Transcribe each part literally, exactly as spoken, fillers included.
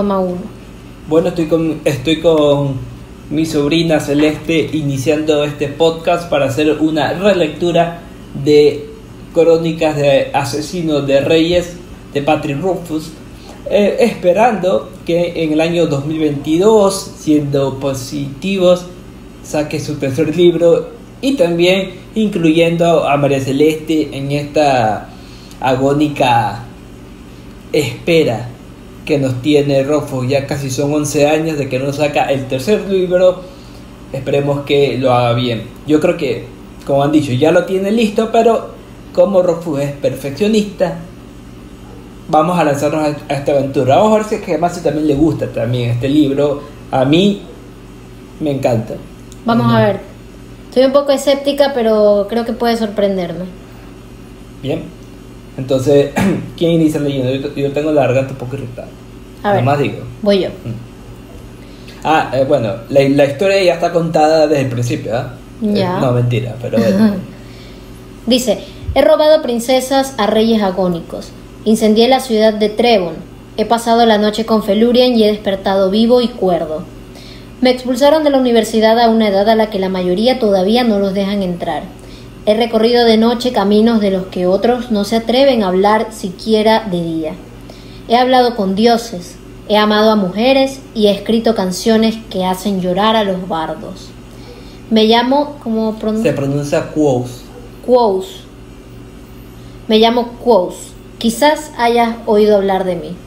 toma uno. Bueno, estoy con, estoy con mi sobrina Celeste iniciando este podcast para hacer una relectura de Crónicas de Asesinos de Reyes de Patrick Rothfuss, eh, esperando que en el año dos mil veintidós, siendo positivos, saque su tercer libro y también incluyendo a María Celeste en esta agónica espera que nos tiene Rothfuss. Ya casi son once años de que no saca el tercer libro. Esperemos que lo haga bien. Yo creo que, como han dicho, ya lo tiene listo, pero como Rothfuss es perfeccionista, vamos a lanzarnos a esta aventura. Vamos a ver si es que además si también le gusta también este libro. A mí me encanta. Vamos a, a ver. Estoy un poco escéptica, pero creo que puede sorprenderme. Bien. Entonces, ¿quién inicia leyendo? Yo, yo tengo la garganta un poco irritada. A ver, más digo. Voy yo. Ah, eh, bueno, la, la historia ya está contada desde el principio, ¿ah? ¿eh? Ya. Eh, no, mentira, pero bueno. Dice: he robado princesas a reyes agónicos. Incendié la ciudad de Trebon. He pasado la noche con Felurian y he despertado vivo y cuerdo. Me expulsaron de la universidad a una edad a la que la mayoría todavía no los dejan entrar. He recorrido de noche caminos de los que otros no se atreven a hablar siquiera de día. He hablado con dioses, he amado a mujeres y he escrito canciones que hacen llorar a los bardos. Me llamo, ¿cómo pronuncia? Se pronuncia Quos. Quos. Me llamo Quos. Quizás hayas oído hablar de mí.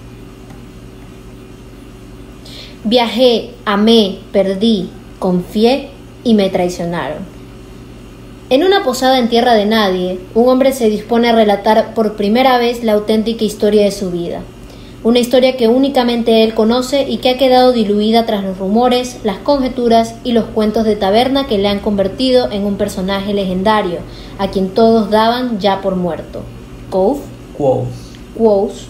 Viajé, amé, perdí, confié y me traicionaron. En una posada en tierra de nadie, un hombre se dispone a relatar por primera vez la auténtica historia de su vida. Una historia que únicamente él conoce y que ha quedado diluida tras los rumores, las conjeturas y los cuentos de taberna que le han convertido en un personaje legendario, a quien todos daban ya por muerto. Quos. Quos. Quos.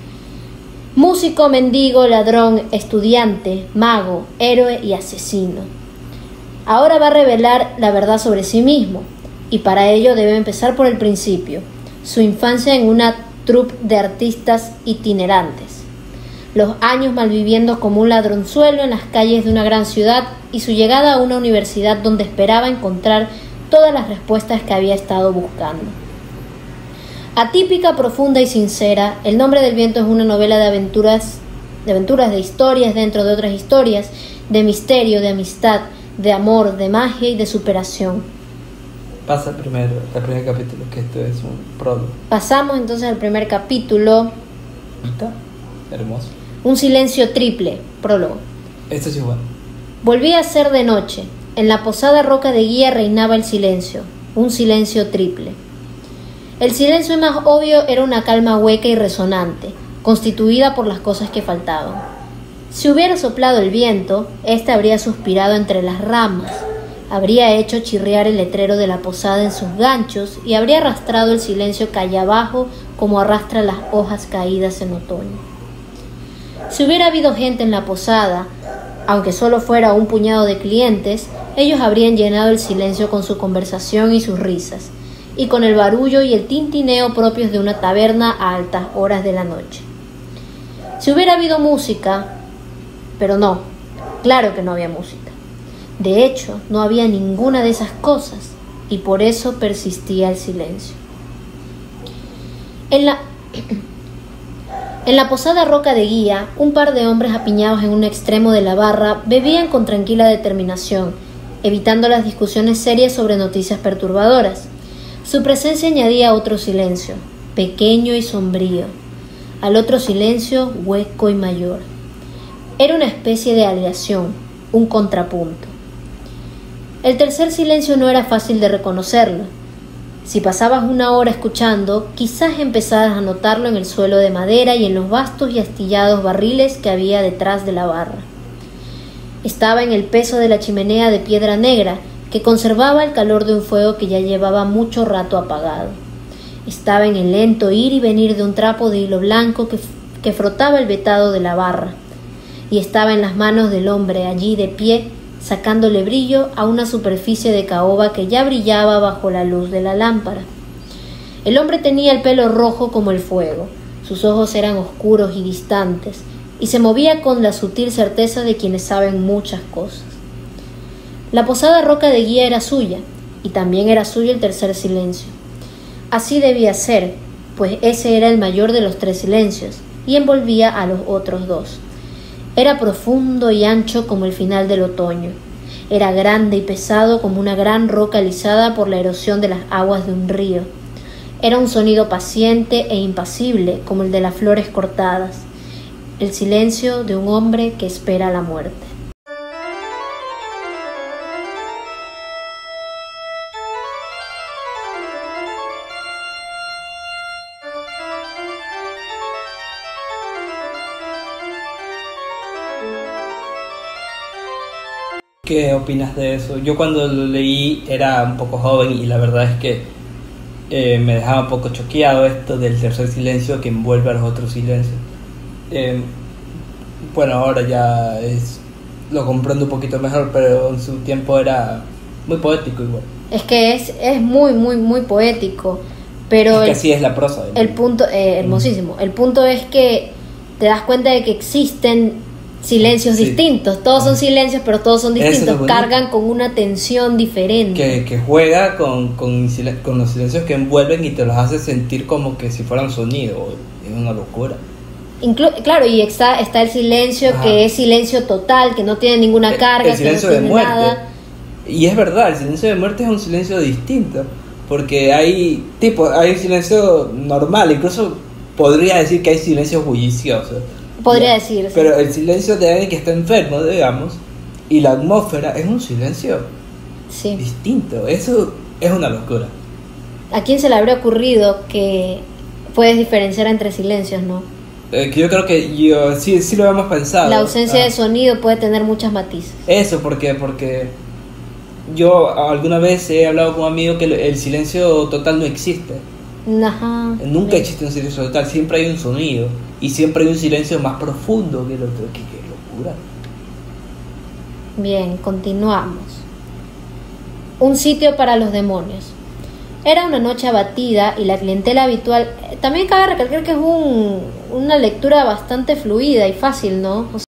Músico, mendigo, ladrón, estudiante, mago, héroe y asesino. Ahora va a revelar la verdad sobre sí mismo, y para ello debe empezar por el principio, su infancia en una troupe de artistas itinerantes, los años malviviendo como un ladronzuelo en las calles de una gran ciudad y su llegada a una universidad donde esperaba encontrar todas las respuestas que había estado buscando. Atípica, profunda y sincera, El nombre del viento es una novela de aventuras, de aventuras, de historias dentro de otras historias, de misterio, de amistad, de amor, de magia y de superación. Pasa primero, el primer capítulo, que esto es un prólogo. Pasamos entonces al primer capítulo. ¿Está? Hermoso. Un silencio triple, prólogo. Esto es igual. Volví a ser de noche. En la posada roca de guía reinaba el silencio, un silencio triple. El silencio más obvio era una calma hueca y resonante, constituida por las cosas que faltaban. Si hubiera soplado el viento, éste habría suspirado entre las ramas, habría hecho chirriar el letrero de la posada en sus ganchos y habría arrastrado el silencio calle abajo como arrastra las hojas caídas en otoño. Si hubiera habido gente en la posada, aunque solo fuera un puñado de clientes, ellos habrían llenado el silencio con su conversación y sus risas, y con el barullo y el tintineo propios de una taberna a altas horas de la noche. Si hubiera habido música, pero no, claro que no había música. De hecho, no había ninguna de esas cosas, y por eso persistía el silencio. En la, en la posada roca de guía, un par de hombres apiñados en un extremo de la barra bebían con tranquila determinación, evitando las discusiones serias sobre noticias perturbadoras. Su presencia añadía otro silencio, pequeño y sombrío, al otro silencio hueco y mayor. Era una especie de aleación, un contrapunto. El tercer silencio no era fácil de reconocerlo. Si pasabas una hora escuchando, quizás empezaras a notarlo en el suelo de madera y en los vastos y astillados barriles que había detrás de la barra. Estaba en el peso de la chimenea de piedra negra, que conservaba el calor de un fuego que ya llevaba mucho rato apagado. Estaba en el lento ir y venir de un trapo de hilo blanco que, que frotaba el vetado de la barra, y estaba en las manos del hombre allí de pie, sacándole brillo a una superficie de caoba que ya brillaba bajo la luz de la lámpara. El hombre tenía el pelo rojo como el fuego, sus ojos eran oscuros y distantes, y se movía con la sutil certeza de quienes saben muchas cosas. La posada Roca de Guía era suya, y también era suyo el tercer silencio. Así debía ser, pues ese era el mayor de los tres silencios, y envolvía a los otros dos. Era profundo y ancho como el final del otoño. Era grande y pesado como una gran roca alisada por la erosión de las aguas de un río. Era un sonido paciente e impasible como el de las flores cortadas, el silencio de un hombre que espera la muerte. ¿Qué opinas de eso? Yo cuando lo leí era un poco joven y la verdad es que eh, me dejaba un poco choqueado esto del tercer silencio que envuelve a los otros silencios. Eh, bueno, ahora ya es, lo comprendo un poquito mejor, pero en su tiempo era muy poético igual. Es que es, es muy, muy, muy poético, pero... Es que el, así es la prosa. ¿no? El punto, eh, hermosísimo. El punto es que te das cuenta de que existen silencios sí. distintos. Todos son silencios, pero todos son distintos. Es cargan con una tensión diferente. Que, que juega con, con, con los silencios que envuelven y te los hace sentir como que si fueran sonido. Es una locura. Inclu- claro, y está, está el silencio Ajá. que es silencio total, que no tiene ninguna carga, el silencio que no de tiene muerte. nada. Y es verdad, el silencio de muerte es un silencio distinto, porque hay tipo, hay un silencio normal, incluso podría decir que hay silencios bulliciosos. Podría decir, Pero sí. El silencio de alguien que está enfermo, digamos, y la atmósfera es un silencio sí. distinto. Eso es una locura. ¿A quién se le habría ocurrido que puedes diferenciar entre silencios, no? Eh, yo creo que yo sí, sí lo hemos pensado. La ausencia ah. de sonido puede tener muchas matices. Eso, porque porque yo alguna vez he hablado con un amigo que el silencio total no existe. Ajá. Nunca Bien. existe un silencio total, siempre hay un sonido y siempre hay un silencio más profundo que el otro. Qué, qué locura. Bien, continuamos. Un sitio para los demonios. Era una noche abatida y la clientela habitual... También cabe recalcar que es un, una lectura bastante fluida y fácil, ¿no? O sea,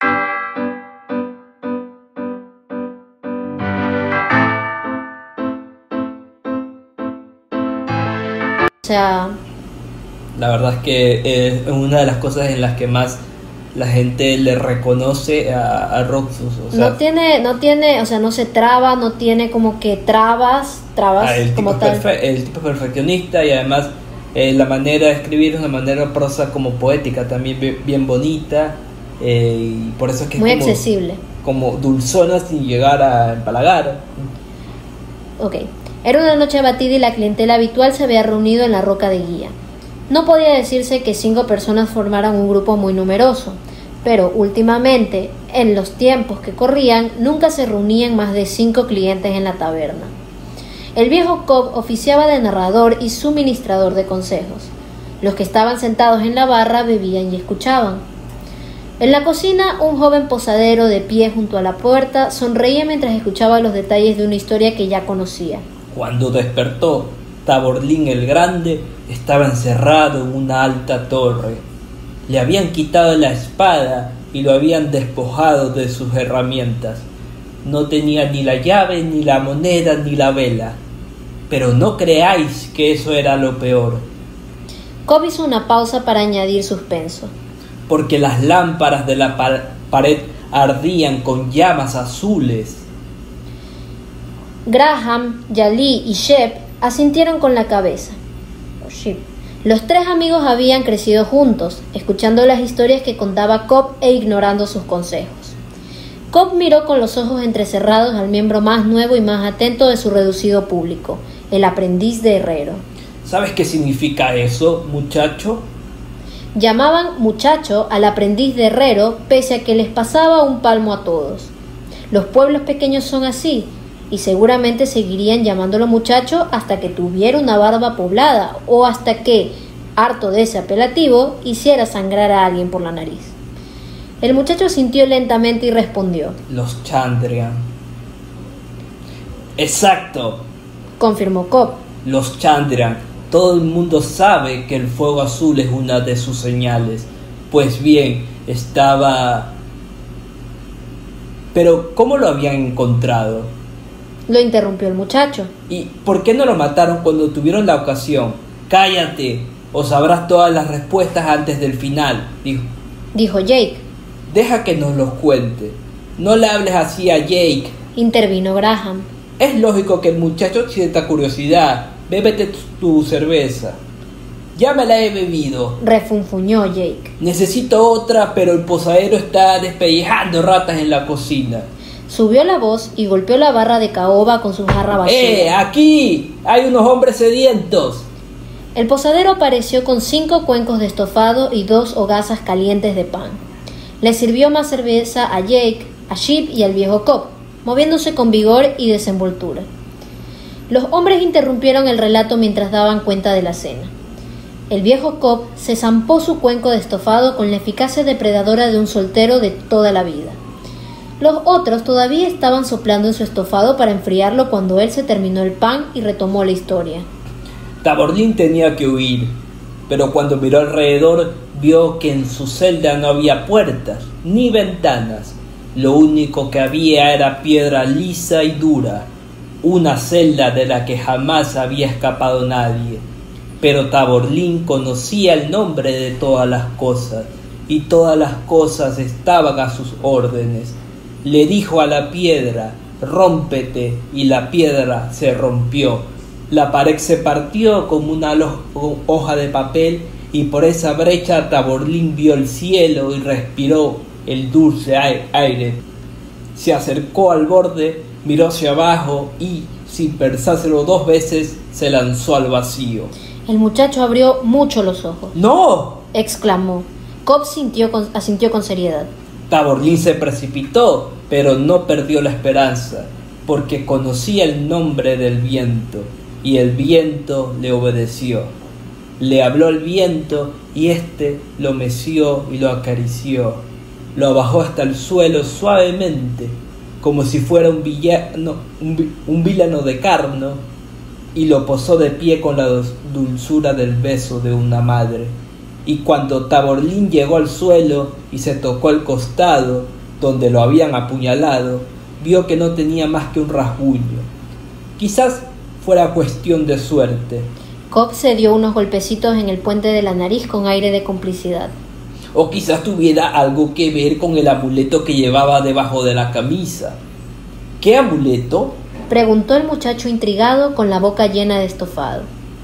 O sea, la verdad es que es una de las cosas en las que más la gente le reconoce a, a Roxus. O sea, no tiene, no tiene, o sea, no se traba, no tiene como que trabas, trabas ah, el, como tipo tal. perfe- el tipo perfeccionista y además eh, la manera de escribir es una manera prosa como poética también bien, bien bonita eh, y por eso es que muy es como, accesible. como dulzona sin llegar a empalagar. Ok. Era una noche abatida y la clientela habitual se había reunido en la Roca de Guía. No podía decirse que cinco personas formaran un grupo muy numeroso, pero últimamente, en los tiempos que corrían, nunca se reunían más de cinco clientes en la taberna. El viejo Cobb oficiaba de narrador y suministrador de consejos. Los que estaban sentados en la barra bebían y escuchaban. En la cocina, un joven posadero de pie junto a la puerta sonreía mientras escuchaba los detalles de una historia que ya conocía. Cuando despertó, Taborlín el Grande estaba encerrado en una alta torre. Le habían quitado la espada y lo habían despojado de sus herramientas. No tenía ni la llave, ni la moneda, ni la vela. Pero no creáis que eso era lo peor. Cobb hizo una pausa para añadir suspenso. Porque las lámparas de la par- pared ardían con llamas azules. Graham, Yali y Shep asintieron con la cabeza. Oh, shit. Los tres amigos habían crecido juntos, escuchando las historias que contaba Cobb e ignorando sus consejos. Cobb miró con los ojos entrecerrados al miembro más nuevo y más atento de su reducido público, el aprendiz de herrero. ¿Sabes qué significa eso, muchacho? Llamaban muchacho al aprendiz de herrero pese a que les pasaba un palmo a todos. Los pueblos pequeños son así, y seguramente seguirían llamándolo muchacho hasta que tuviera una barba poblada o hasta que, harto de ese apelativo, hiciera sangrar a alguien por la nariz. El muchacho sintió lentamente y respondió. Los Chandrian. Exacto, Confirmó Cobb. los Chandrian. Todo el mundo sabe que el fuego azul es una de sus señales. Pues bien, estaba... Pero, ¿cómo lo habían encontrado? Lo interrumpió el muchacho. ¿Y por qué no lo mataron cuando tuvieron la ocasión? Cállate, o sabrás todas las respuestas antes del final, dijo. Dijo Jake. Deja que nos los cuente. No le hables así a Jake. Intervino Graham. Es lógico que el muchacho sienta curiosidad. Bébete tu, tu cerveza. Ya me la he bebido. Refunfuñó Jake. Necesito otra, pero el posadero está despellejando ratas en la cocina. Subió la voz y golpeó la barra de caoba con su jarra vacía. ¡Eh! ¡Aquí! ¡Hay unos hombres sedientos! El posadero apareció con cinco cuencos de estofado y dos hogazas calientes de pan. Le sirvió más cerveza a Jake, a Chip y al viejo Cobb, moviéndose con vigor y desenvoltura. Los hombres interrumpieron el relato mientras daban cuenta de la cena. El viejo Cobb se zampó su cuenco de estofado con la eficacia depredadora de un soltero de toda la vida. Los otros todavía estaban soplando en su estofado para enfriarlo cuando él se terminó el pan y retomó la historia. Taborlin tenía que huir, pero cuando miró alrededor vio que en su celda no había puertas ni ventanas. Lo único que había era piedra lisa y dura, una celda de la que jamás había escapado nadie. Pero Taborlin conocía el nombre de todas las cosas, y todas las cosas estaban a sus órdenes. Le dijo a la piedra, rómpete, y la piedra se rompió. La pared se partió como una hoja de papel, y por esa brecha Taborlin vio el cielo y respiró el dulce aire. Se acercó al borde, miró hacia abajo y, sin pensárselo dos veces, se lanzó al vacío. El muchacho abrió mucho los ojos. ¡No!, exclamó. Cobb sintió con, asintió con seriedad. Taborlin se precipitó, pero no perdió la esperanza, porque conocía el nombre del viento, y el viento le obedeció. Le habló el viento, y éste lo meció y lo acarició. Lo bajó hasta el suelo suavemente, como si fuera un villano, un, un vilano de carno, y lo posó de pie con la dulzura del beso de una madre. Y cuando Taborlin llegó al suelo y se tocó el costado donde lo habían apuñalado, vio que no tenía más que un rasguño. Quizás fuera cuestión de suerte. Cobb se dio unos golpecitos en el puente de la nariz con aire de complicidad. O quizás tuviera algo que ver con el amuleto que llevaba debajo de la camisa. ¿Qué amuleto?, preguntó el muchacho intrigado con la boca llena de estofado.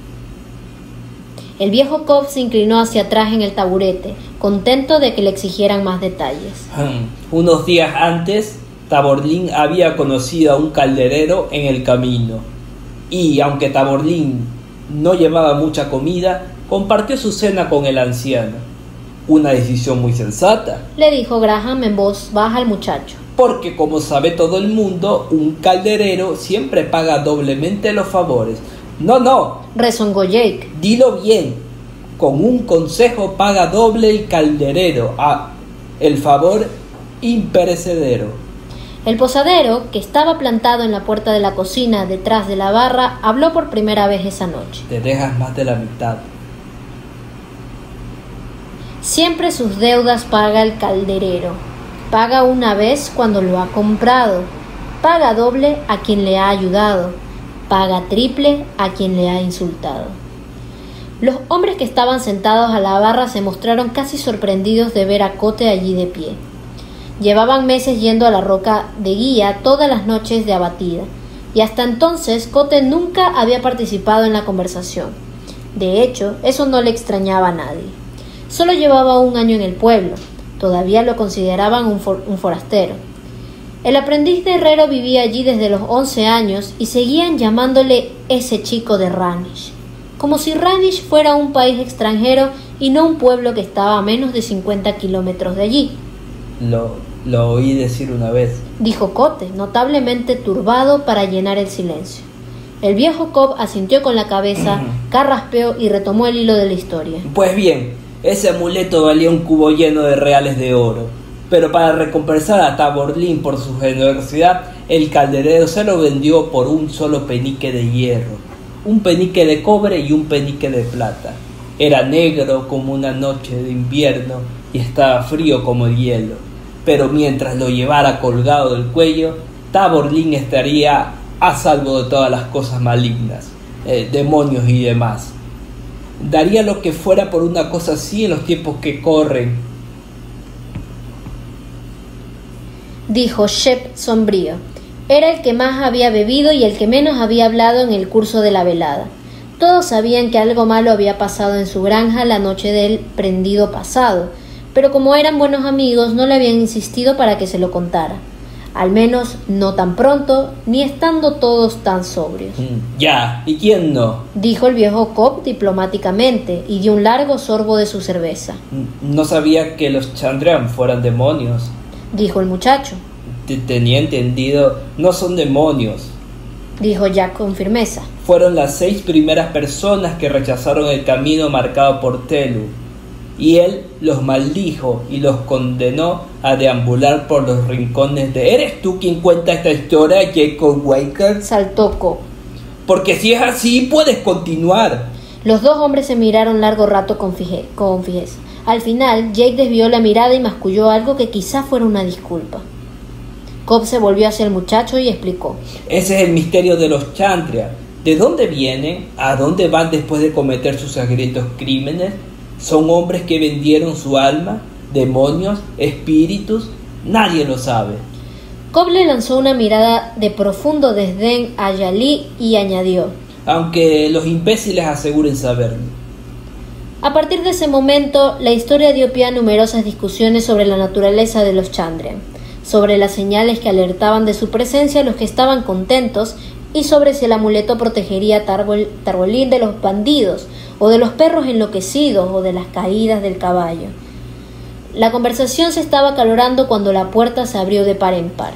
El viejo Cobb se inclinó hacia atrás en el taburete, contento de que le exigieran más detalles. Hmm. Unos días antes, Taborlin había conocido a un calderero en el camino, y aunque Taborlin no llevaba mucha comida, compartió su cena con el anciano. Una decisión muy sensata, le dijo Graham en voz baja al muchacho. Porque como sabe todo el mundo, un calderero siempre paga doblemente los favores. No, no, rezongó Jake. Dilo bien. Con un consejo paga doble el calderero. Ah, el favor imperecedero. El posadero, que estaba plantado en la puerta de la cocina detrás de la barra, habló por primera vez esa noche. Te dejas más de la mitad. Siempre sus deudas paga el calderero. Paga una vez cuando lo ha comprado. Paga doble a quien le ha ayudado. Paga triple a quien le ha insultado. Los hombres que estaban sentados a la barra se mostraron casi sorprendidos de ver a Cote allí de pie. Llevaban meses yendo a la roca de guía todas las noches de abatida, y hasta entonces Cote nunca había participado en la conversación. De hecho, eso no le extrañaba a nadie. Solo llevaba un año en el pueblo. Todavía lo consideraban un, for- un forastero. El aprendiz de herrero vivía allí desde los once años y seguían llamándole ese chico de Ranish, como si Ranish fuera un país extranjero y no un pueblo que estaba a menos de cincuenta kilómetros de allí. Lo, lo oí decir una vez, dijo Cote, notablemente turbado para llenar el silencio. El viejo Cobb asintió con la cabeza, carraspeó y retomó el hilo de la historia. Pues bien, ese amuleto valía un cubo lleno de reales de oro, pero para recompensar a Taborlin por su generosidad, el calderero se lo vendió por un solo penique de hierro, un penique de cobre y un penique de plata. Era negro como una noche de invierno y estaba frío como el hielo, pero mientras lo llevara colgado del cuello, Taborlin estaría a salvo de todas las cosas malignas, eh, demonios y demás. Daría lo que fuera por una cosa así en los tiempos que corren, dijo Shep sombrío. Era el que más había bebido y el que menos había hablado en el curso de la velada. Todos sabían que algo malo había pasado en su granja la noche del prendido pasado, pero como eran buenos amigos no le habían insistido para que se lo contara. Al menos no tan pronto, ni estando todos tan sobrios. Ya, ¿y quién no? Dijo el viejo Cobb diplomáticamente y dio un largo sorbo de su cerveza. No sabía que los Chandrian fueran demonios. Dijo el muchacho. Tenía entendido, no son demonios. Dijo Jack con firmeza. Fueron las seis primeras personas que rechazaron el camino marcado por Telu, y él los maldijo y los condenó a deambular por los rincones de... ¿Eres tú quien cuenta esta historia, Jacob Waker? Saltó Cobb. Porque si es así, puedes continuar. Los dos hombres se miraron largo rato con, fije, con fijeza. Al final, Jake desvió la mirada y masculló algo que quizá fuera una disculpa. Cobb se volvió hacia el muchacho y explicó. Ese es el misterio de los Chandria. ¿De dónde vienen? ¿A dónde van después de cometer sus sangrientos crímenes? ¿Son hombres que vendieron su alma? ¿Demonios? ¿Espíritus? Nadie lo sabe. Cobb le lanzó una mirada de profundo desdén a Yali y añadió. Aunque los imbéciles aseguren saberlo. A partir de ese momento, la historia dio pie a numerosas discusiones sobre la naturaleza de los Chandrian, sobre las señales que alertaban de su presencia a los que estaban contentos y sobre si el amuleto protegería a Tarbol, Tarbolín de los bandidos, o de los perros enloquecidos, o de las caídas del caballo. La conversación se estaba acalorando cuando la puerta se abrió de par en par.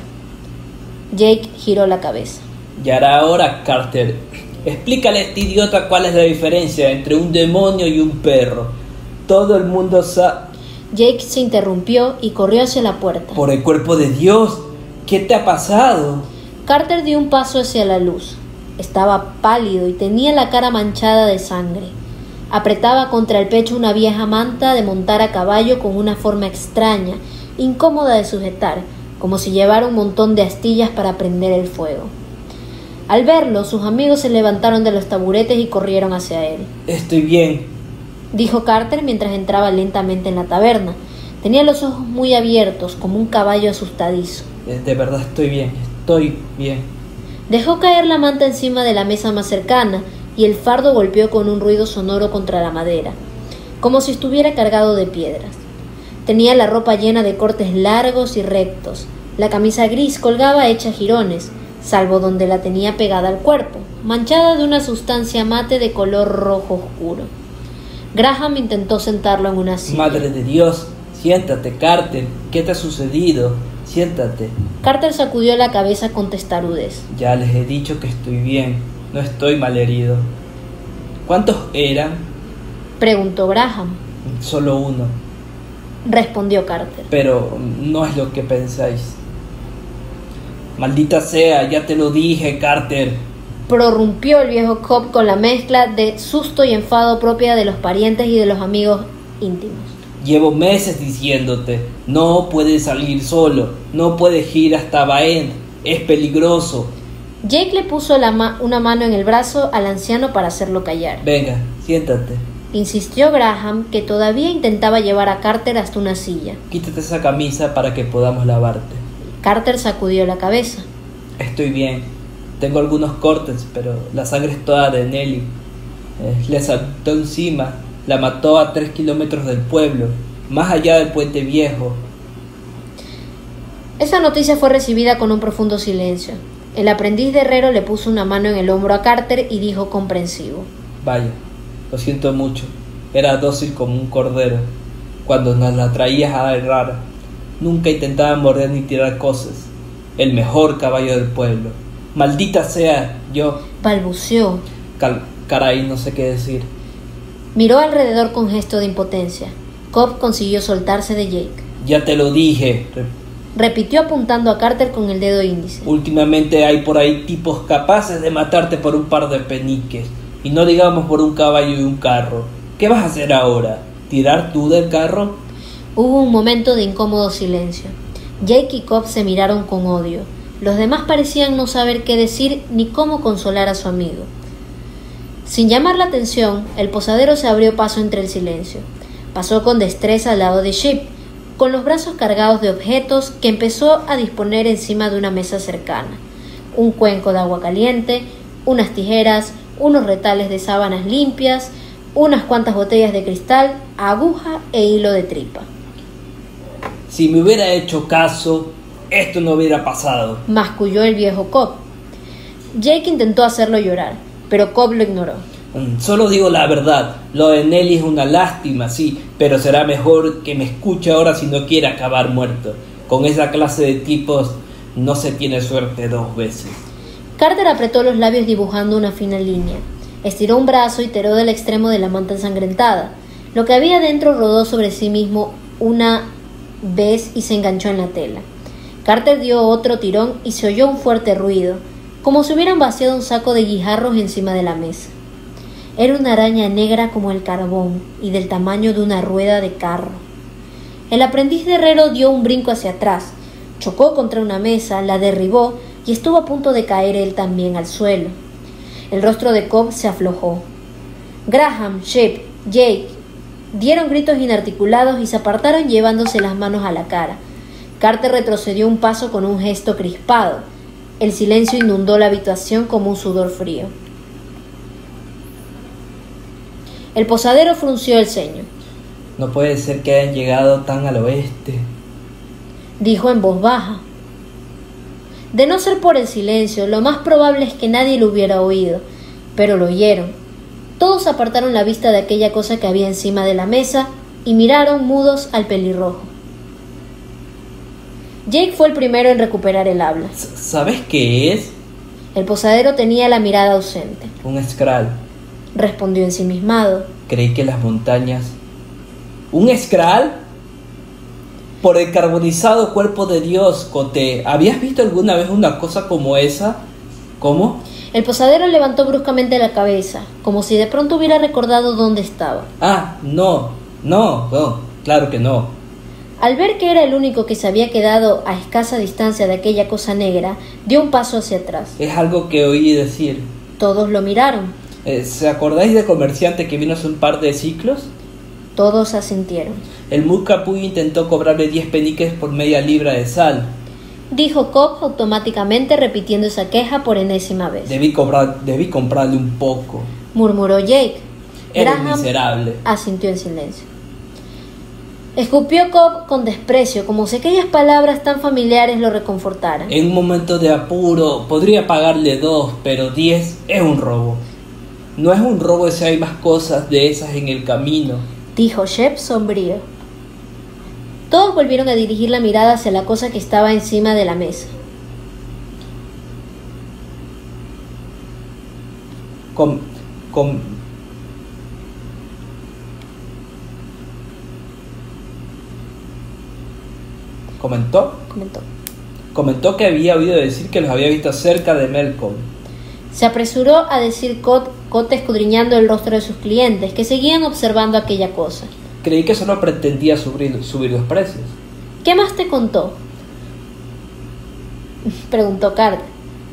Jake giró la cabeza. Ya era hora, Carter. Explícale a este idiota cuál es la diferencia entre un demonio y un perro. Todo el mundo sabe... Jake se interrumpió y corrió hacia la puerta. Por el cuerpo de Dios, ¿qué te ha pasado? Carter dio un paso hacia la luz. Estaba pálido y tenía la cara manchada de sangre. Apretaba contra el pecho una vieja manta de montar a caballo con una forma extraña, incómoda de sujetar, como si llevara un montón de astillas para prender el fuego. Al verlo, sus amigos se levantaron de los taburetes y corrieron hacia él. Estoy bien, dijo Carter mientras entraba lentamente en la taberna. Tenía los ojos muy abiertos, como un caballo asustadizo. De verdad estoy bien, estoy bien. Dejó caer la manta encima de la mesa más cercana y el fardo golpeó con un ruido sonoro contra la madera, como si estuviera cargado de piedras. Tenía la ropa llena de cortes largos y rectos. La camisa gris colgaba hecha jirones, salvo donde la tenía pegada al cuerpo, manchada de una sustancia mate de color rojo oscuro. Graham intentó sentarlo en una silla. Madre de Dios, siéntate, Carter. ¿Qué te ha sucedido? Siéntate. Carter sacudió la cabeza con testarudez. Ya les he dicho que estoy bien, no estoy malherido. ¿Cuántos eran? Preguntó Graham. Solo uno. Respondió Carter. Pero no es lo que pensáis. Maldita sea, ya te lo dije, Carter. Prorrumpió el viejo Cobb con la mezcla de susto y enfado propia de los parientes y de los amigos íntimos. Llevo meses diciéndote, no puedes salir solo, no puedes ir hasta Baen, es peligroso. Jake le puso la ma- una mano en el brazo al anciano para hacerlo callar. Venga, siéntate. Insistió Graham, que todavía intentaba llevar a Carter hasta una silla. Quítate esa camisa para que podamos lavarte. Carter sacudió la cabeza. Estoy bien. Tengo algunos cortes, pero la sangre es toda de Nelly. Eh, le saltó encima, la mató a tres kilómetros del pueblo, más allá del puente viejo. Esa noticia fue recibida con un profundo silencio. El aprendiz de herrero le puso una mano en el hombro a Carter y dijo comprensivo. Vaya, lo siento mucho. Era dócil como un cordero. Cuando nos la traías a errar, nunca intentaba morder ni tirar cosas. El mejor caballo del pueblo. Maldita sea, yo... Balbuceó. Cal- caray, no sé qué decir. Miró alrededor con gesto de impotencia. Cobb consiguió soltarse de Jake. Ya te lo dije. Re- Repitió apuntando a Carter con el dedo índice. Últimamente hay por ahí tipos capaces de matarte por un par de peniques. Y no digamos por un caballo y un carro. ¿Qué vas a hacer ahora? ¿Tirar tú del carro? Hubo un momento de incómodo silencio. Jake y Cobb se miraron con odio. Los demás parecían no saber qué decir ni cómo consolar a su amigo. Sin llamar la atención, el posadero se abrió paso entre el silencio. Pasó con destreza al lado de Chip, con los brazos cargados de objetos que empezó a disponer encima de una mesa cercana. Un cuenco de agua caliente, unas tijeras, unos retales de sábanas limpias, unas cuantas botellas de cristal, aguja e hilo de tripa. Si me hubiera hecho caso, esto no hubiera pasado, masculló el viejo Cobb. Jake intentó hacerlo llorar, pero Cobb lo ignoró. Mm, Solo digo la verdad, lo de Nelly es una lástima, sí, pero será mejor que me escuche ahora si no quiere acabar muerto. Con esa clase de tipos no se tiene suerte dos veces. Carter apretó los labios dibujando una fina línea. Estiró un brazo y tiró del extremo de la manta ensangrentada. Lo que había dentro rodó sobre sí mismo una vez y se enganchó en la tela. Carter dio otro tirón y se oyó un fuerte ruido, como si hubieran vaciado un saco de guijarros encima de la mesa. Era una araña negra como el carbón y del tamaño de una rueda de carro. El aprendiz de herrero dio un brinco hacia atrás, chocó contra una mesa, la derribó y estuvo a punto de caer él también al suelo. El rostro de Cobb se aflojó. Graham, Chip, Jake dieron gritos inarticulados y se apartaron llevándose las manos a la cara. Carter retrocedió un paso con un gesto crispado. El silencio inundó la habitación como un sudor frío. El posadero frunció el ceño. No puede ser que hayan llegado tan al oeste, dijo en voz baja. De no ser por el silencio, lo más probable es que nadie lo hubiera oído, pero lo oyeron. Todos apartaron la vista de aquella cosa que había encima de la mesa y miraron mudos al pelirrojo. Jake fue el primero en recuperar el habla. ¿Sabes qué es? El posadero tenía la mirada ausente. Un Skrull, respondió ensimismado. Creí que las montañas... ¿Un Skrull? Por el carbonizado cuerpo de Dios, Coté. ¿Habías visto alguna vez una cosa como esa? ¿Cómo? El posadero levantó bruscamente la cabeza, como si de pronto hubiera recordado dónde estaba. Ah, no, no, no, claro que no. Al ver que era el único que se había quedado a escasa distancia de aquella cosa negra, dio un paso hacia atrás. Es algo que oí decir. Todos lo miraron. Eh, ¿Se acordáis del comerciante que vino hace un par de ciclos? Todos asintieron. El Mood Capullo intentó cobrarle diez peniques por media libra de sal, dijo Cobb automáticamente repitiendo esa queja por enésima vez. Debí, cobrar, debí comprarle un poco, murmuró Jake. Eres Graham miserable, asintió en silencio. Escupió Cobb con desprecio, como si aquellas palabras tan familiares lo reconfortaran. En un momento de apuro podría pagarle dos, pero diez es un robo. No es un robo si hay más cosas de esas en el camino, dijo Shep sombrío. Todos volvieron a dirigir la mirada hacia la cosa que estaba encima de la mesa. Com, com, ¿Comentó? Comentó. Comentó que había oído decir que los había visto cerca de Melcom. Se apresuró a decir Cote, Cote escudriñando el rostro de sus clientes, que seguían observando aquella cosa. Creí que solo pretendía subir, subir los precios. ¿Qué más te contó?, preguntó Carter.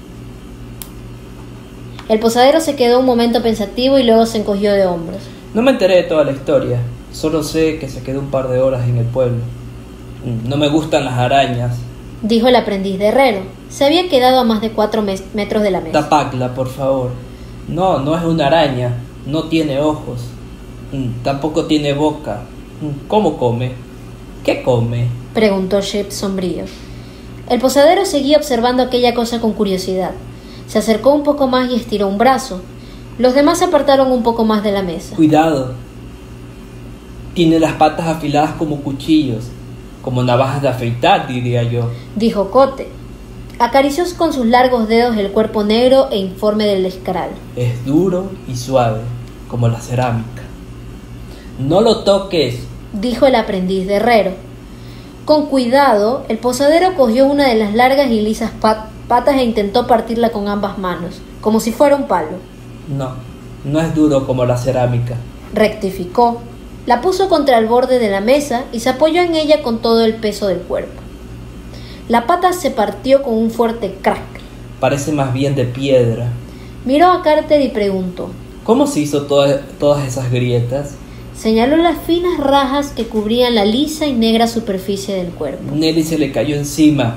El posadero se quedó un momento pensativo y luego se encogió de hombros. No me enteré de toda la historia. Solo sé que se quedó un par de horas en el pueblo. No me gustan las arañas, dijo el aprendiz de herrero. Se había quedado a más de cuatro mes- metros de la mesa. Tapacla, por favor. No, no es una araña. No tiene ojos. Mm, Tampoco tiene boca. Mm, ¿Cómo come? ¿Qué come? preguntó Shep sombrío. El posadero seguía observando aquella cosa con curiosidad. Se acercó un poco más y estiró un brazo. Los demás se apartaron un poco más de la mesa. Cuidado. Tiene las patas afiladas como cuchillos, como navajas de afeitar, diría yo, dijo Cote. Acarició con sus largos dedos el cuerpo negro e informe del escaral. Es duro y suave, como la cerámica. No lo toques, dijo el aprendiz de herrero. Con cuidado, el posadero cogió una de las largas y lisas pat- patas e intentó partirla con ambas manos, como si fuera un palo. No, no es duro como la cerámica. Rectificó. La puso contra el borde de la mesa y se apoyó en ella con todo el peso del cuerpo. La pata se partió con un fuerte crack. Parece más bien de piedra. Miró a Carter y preguntó: ¿Cómo se hizo toda, todas esas grietas? Señaló las finas rajas que cubrían la lisa y negra superficie del cuerpo. Nelly se le cayó encima.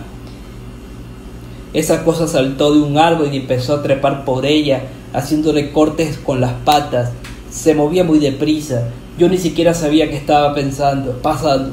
Esa cosa saltó de un árbol y empezó a trepar por ella, haciéndole cortes con las patas. Se movía muy deprisa. Yo ni siquiera sabía qué estaba pensando, pasando.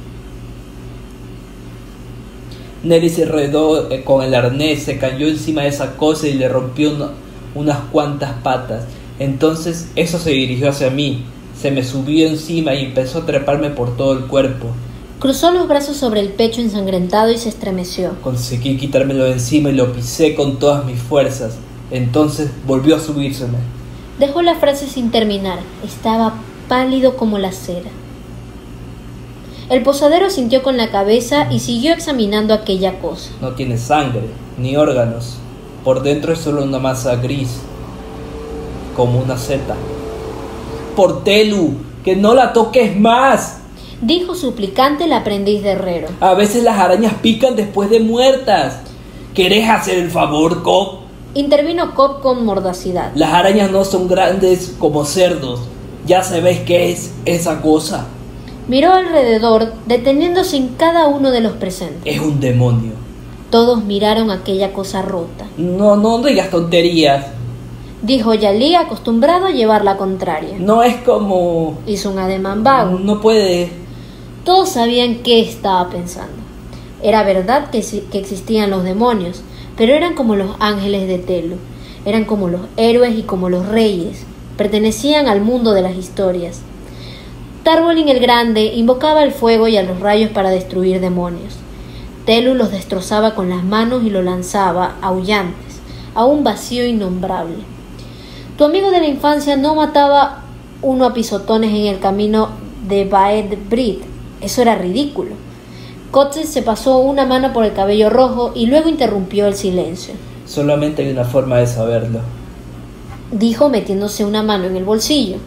Nelly se enredó con el arnés, se cayó encima de esa cosa y le rompió una, unas cuantas patas. Entonces eso se dirigió hacia mí, se me subió encima y empezó a treparme por todo el cuerpo. Cruzó los brazos sobre el pecho ensangrentado y se estremeció. Conseguí quitármelo de encima y lo pisé con todas mis fuerzas. Entonces volvió a subírseme. Dejó la frase sin terminar. Estaba pálido como la cera. El posadero sintió con la cabeza y siguió examinando aquella cosa. No tiene sangre, ni órganos. Por dentro es solo una masa gris, como una seta. Portelu, que no la toques más, dijo suplicante el aprendiz de herrero. A veces las arañas pican después de muertas. ¿Querés hacer el favor, Cobb? Intervino Cobb con mordacidad. Las arañas no son grandes como cerdos. Ya sabéis qué es esa cosa. Miró alrededor, deteniéndose en cada uno de los presentes. Es un demonio. Todos miraron aquella cosa rota. No, no digas tonterías, dijo Yalí, acostumbrado a llevar la contraria. No es como... hizo un ademán vago. No puede... Todos sabían qué estaba pensando. Era verdad que, que existían los demonios, pero eran como los ángeles de Telo. Eran como los héroes y como los reyes. Pertenecían al mundo de las historias. Tarbolin el Grande invocaba el fuego y a los rayos para destruir demonios. Telu los destrozaba con las manos y los lanzaba, aullantes, a un vacío innombrable. Tu amigo de la infancia no mataba uno a pisotones en el camino de Baed Brit. Eso era ridículo. Coetzee se pasó una mano por el cabello rojo y luego interrumpió el silencio. Solamente hay una forma de saberlo, dijo metiéndose una mano en el bolsillo.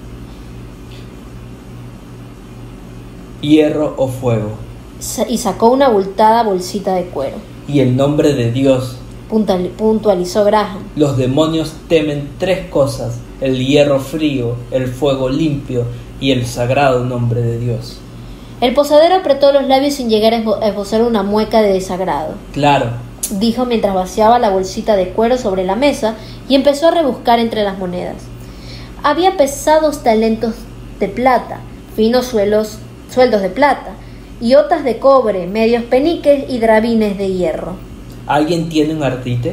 Hierro o fuego. Y sacó una abultada bolsita de cuero. Y el nombre de Dios, puntualizó Graham. Los demonios temen tres cosas: el hierro frío, el fuego limpio y el sagrado nombre de Dios. El posadero apretó los labios sin llegar a esbozar una mueca de desagrado. Claro, dijo mientras vaciaba la bolsita de cuero sobre la mesa y empezó a rebuscar entre las monedas. Había pesados talentos de plata, finos suelos, sueldos de plata, y otas de cobre, medios peniques y drabines de hierro. ¿Alguien tiene un ardite?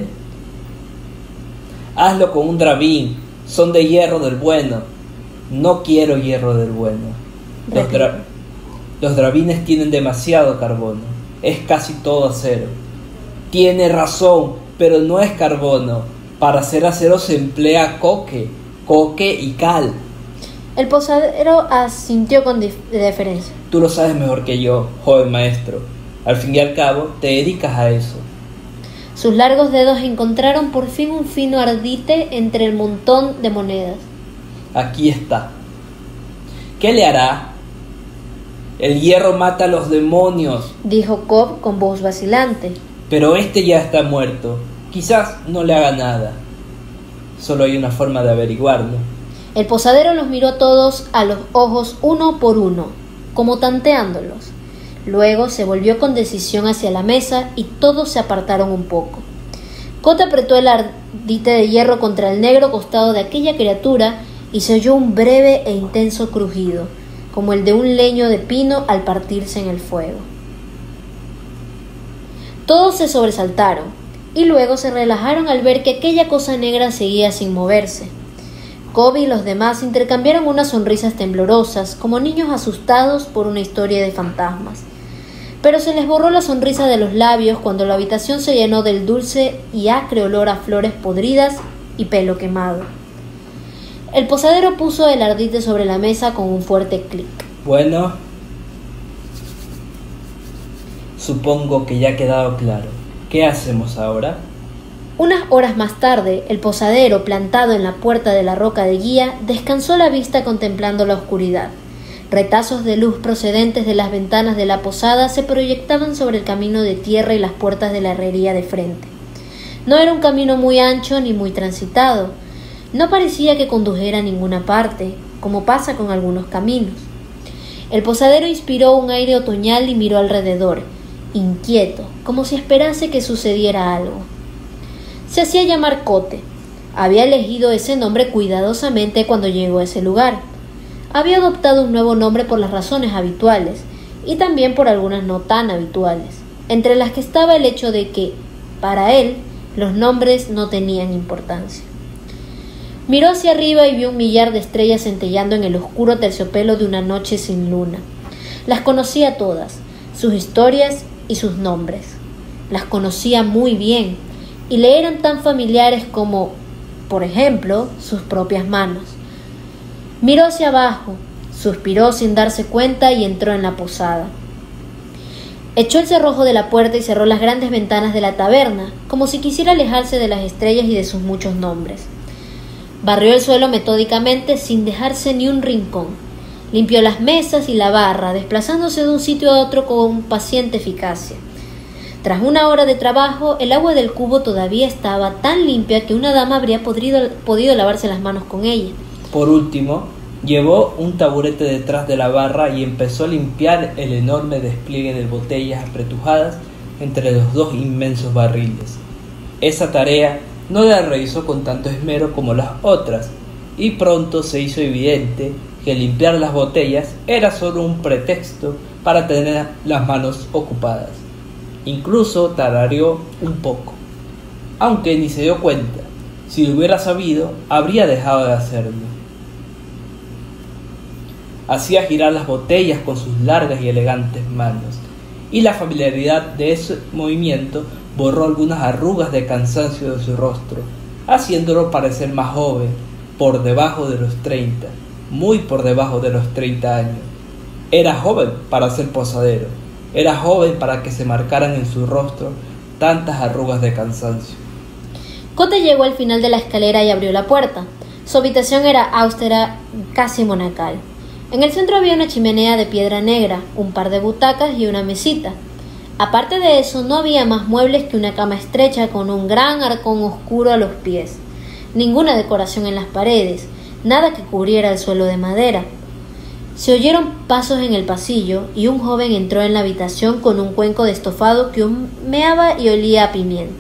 Hazlo con un drabín, son de hierro del bueno. No quiero hierro del bueno. Los, dra- los drabines tienen demasiado carbono, es casi todo acero. Tiene razón, pero no es carbono. Para hacer acero se emplea coque, coque y cal. El posadero asintió con dif- deferencia. Tú lo sabes mejor que yo, joven maestro. Al fin y al cabo, te dedicas a eso. Sus largos dedos encontraron por fin un fino ardite entre el montón de monedas. Aquí está. ¿Qué le hará? El hierro mata a los demonios, dijo Cobb con voz vacilante. Pero este ya está muerto. Quizás no le haga nada. Solo hay una forma de averiguarlo. El posadero los miró a todos a los ojos uno por uno, como tanteándolos. Luego se volvió con decisión hacia la mesa y todos se apartaron un poco. Cot apretó el ardite de hierro contra el negro costado de aquella criatura y se oyó un breve e intenso crujido, como el de un leño de pino al partirse en el fuego. Todos se sobresaltaron y luego se relajaron al ver que aquella cosa negra seguía sin moverse. Cobb y los demás intercambiaron unas sonrisas temblorosas, como niños asustados por una historia de fantasmas. Pero se les borró la sonrisa de los labios cuando la habitación se llenó del dulce y acre olor a flores podridas y pelo quemado. El posadero puso el ardite sobre la mesa con un fuerte clic. Bueno, supongo que ya ha quedado claro. ¿Qué hacemos ahora? Unas horas más tarde, el posadero, plantado en la puerta de la roca de guía, descansó la vista contemplando la oscuridad. Retazos de luz procedentes de las ventanas de la posada se proyectaban sobre el camino de tierra y las puertas de la herrería de frente. No era un camino muy ancho ni muy transitado. No parecía que condujera a ninguna parte, como pasa con algunos caminos. El posadero inspiró un aire otoñal y miró alrededor, inquieto, como si esperase que sucediera algo. Se hacía llamar Cote. Había elegido ese nombre cuidadosamente cuando llegó a ese lugar. Había adoptado un nuevo nombre por las razones habituales y también por algunas no tan habituales, entre las que estaba el hecho de que, para él, los nombres no tenían importancia. Miró hacia arriba y vio un millar de estrellas centellando en el oscuro terciopelo de una noche sin luna. Las conocía todas, sus historias y sus nombres. Las conocía muy bien y le eran tan familiares como, por ejemplo, sus propias manos. Miró hacia abajo, suspiró sin darse cuenta y entró en la posada. Echó el cerrojo de la puerta y cerró las grandes ventanas de la taberna, como si quisiera alejarse de las estrellas y de sus muchos nombres. Barrió el suelo metódicamente sin dejarse ni un rincón. Limpió las mesas y la barra, desplazándose de un sitio a otro con paciente eficacia. Tras una hora de trabajo, el agua del cubo todavía estaba tan limpia que una dama habría podido, podido lavarse las manos con ella. Por último, llevó un taburete detrás de la barra y empezó a limpiar el enorme despliegue de botellas apretujadas entre los dos inmensos barriles. Esa tarea no la realizó con tanto esmero como las otras, y pronto se hizo evidente que limpiar las botellas era solo un pretexto para tener las manos ocupadas. Incluso tarareó un poco, aunque ni se dio cuenta. Si lo hubiera sabido, habría dejado de hacerlo. Hacía girar las botellas con sus largas y elegantes manos, y la familiaridad de ese movimiento borró algunas arrugas de cansancio de su rostro, haciéndolo parecer más joven, por debajo de los treinta, muy por debajo de los treinta años. Era joven para ser posadero, era joven para que se marcaran en su rostro tantas arrugas de cansancio. Cote llegó al final de la escalera y abrió la puerta. Su habitación era austera, casi monacal. En el centro había una chimenea de piedra negra, un par de butacas y una mesita. Aparte de eso, no había más muebles que una cama estrecha con un gran arcón oscuro a los pies. Ninguna decoración en las paredes, nada que cubriera el suelo de madera. Se oyeron pasos en el pasillo y un joven entró en la habitación con un cuenco de estofado que humeaba y olía a pimienta.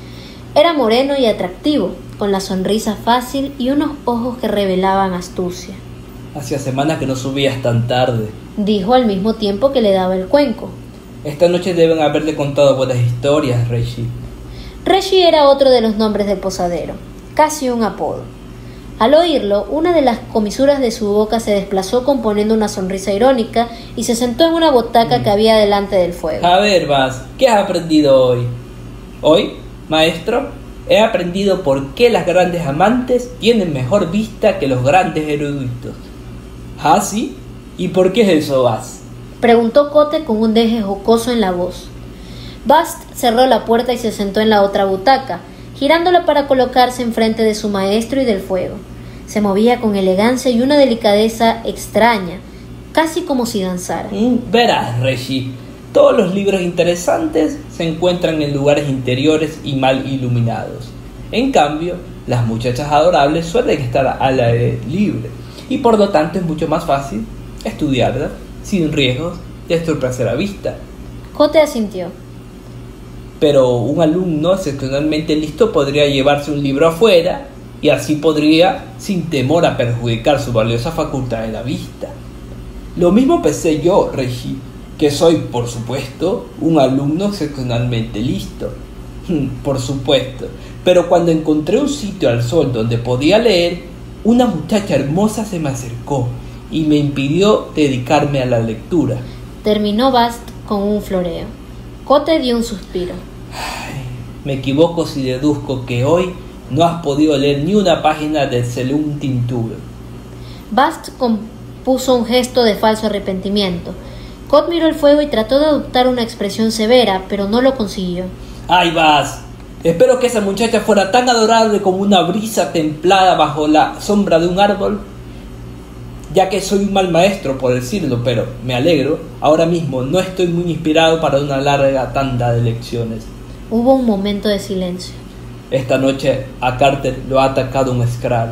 Era moreno y atractivo, con la sonrisa fácil y unos ojos que revelaban astucia. Hacía semanas que no subías tan tarde, dijo al mismo tiempo que le daba el cuenco. Esta noche deben haberle contado buenas historias, Reggie. Reggie era otro de los nombres del posadero, casi un apodo. Al oírlo, una de las comisuras de su boca se desplazó componiendo una sonrisa irónica y se sentó en una butaca mm. que había delante del fuego. A ver, Vas, ¿qué has aprendido hoy? ¿Hoy, maestro? He aprendido por qué las grandes amantes tienen mejor vista que los grandes eruditos. ¿Ah, sí? ¿Y por qué es eso, Vas? Preguntó Cote con un deje jocoso en la voz. Bast cerró la puerta y se sentó en la otra butaca, girándola para colocarse enfrente de su maestro y del fuego. Se movía con elegancia y una delicadeza extraña, casi como si danzara. Mm, verás, Reggie, todos los libros interesantes se encuentran en lugares interiores y mal iluminados. En cambio, las muchachas adorables suelen estar al aire libre, y por lo tanto es mucho más fácil estudiarlas sin riesgos de estropearse la vista. Cote asintió. Pero un alumno excepcionalmente listo podría llevarse un libro afuera y así podría, sin temor a perjudicar su valiosa facultad de la vista. Lo mismo pensé yo, Reggie, que soy, por supuesto, un alumno excepcionalmente listo. Por supuesto, pero cuando encontré un sitio al sol donde podía leer, una muchacha hermosa se me acercó y me impidió dedicarme a la lectura. Terminó Bast con un floreo. Cote dio un suspiro. Ay, me equivoco si deduzco que hoy no has podido leer ni una página del Selum Tinture. Bast compuso un gesto de falso arrepentimiento. Cote miró el fuego y trató de adoptar una expresión severa, pero no lo consiguió. ¡Ay, Bast! Espero que esa muchacha fuera tan adorable como una brisa templada bajo la sombra de un árbol. ya que soy un mal maestro por decirlo, pero me alegro. Ahora mismo no estoy muy inspirado para una larga tanda de lecciones. Hubo un momento de silencio. Esta noche a Carter lo ha atacado un Skrull.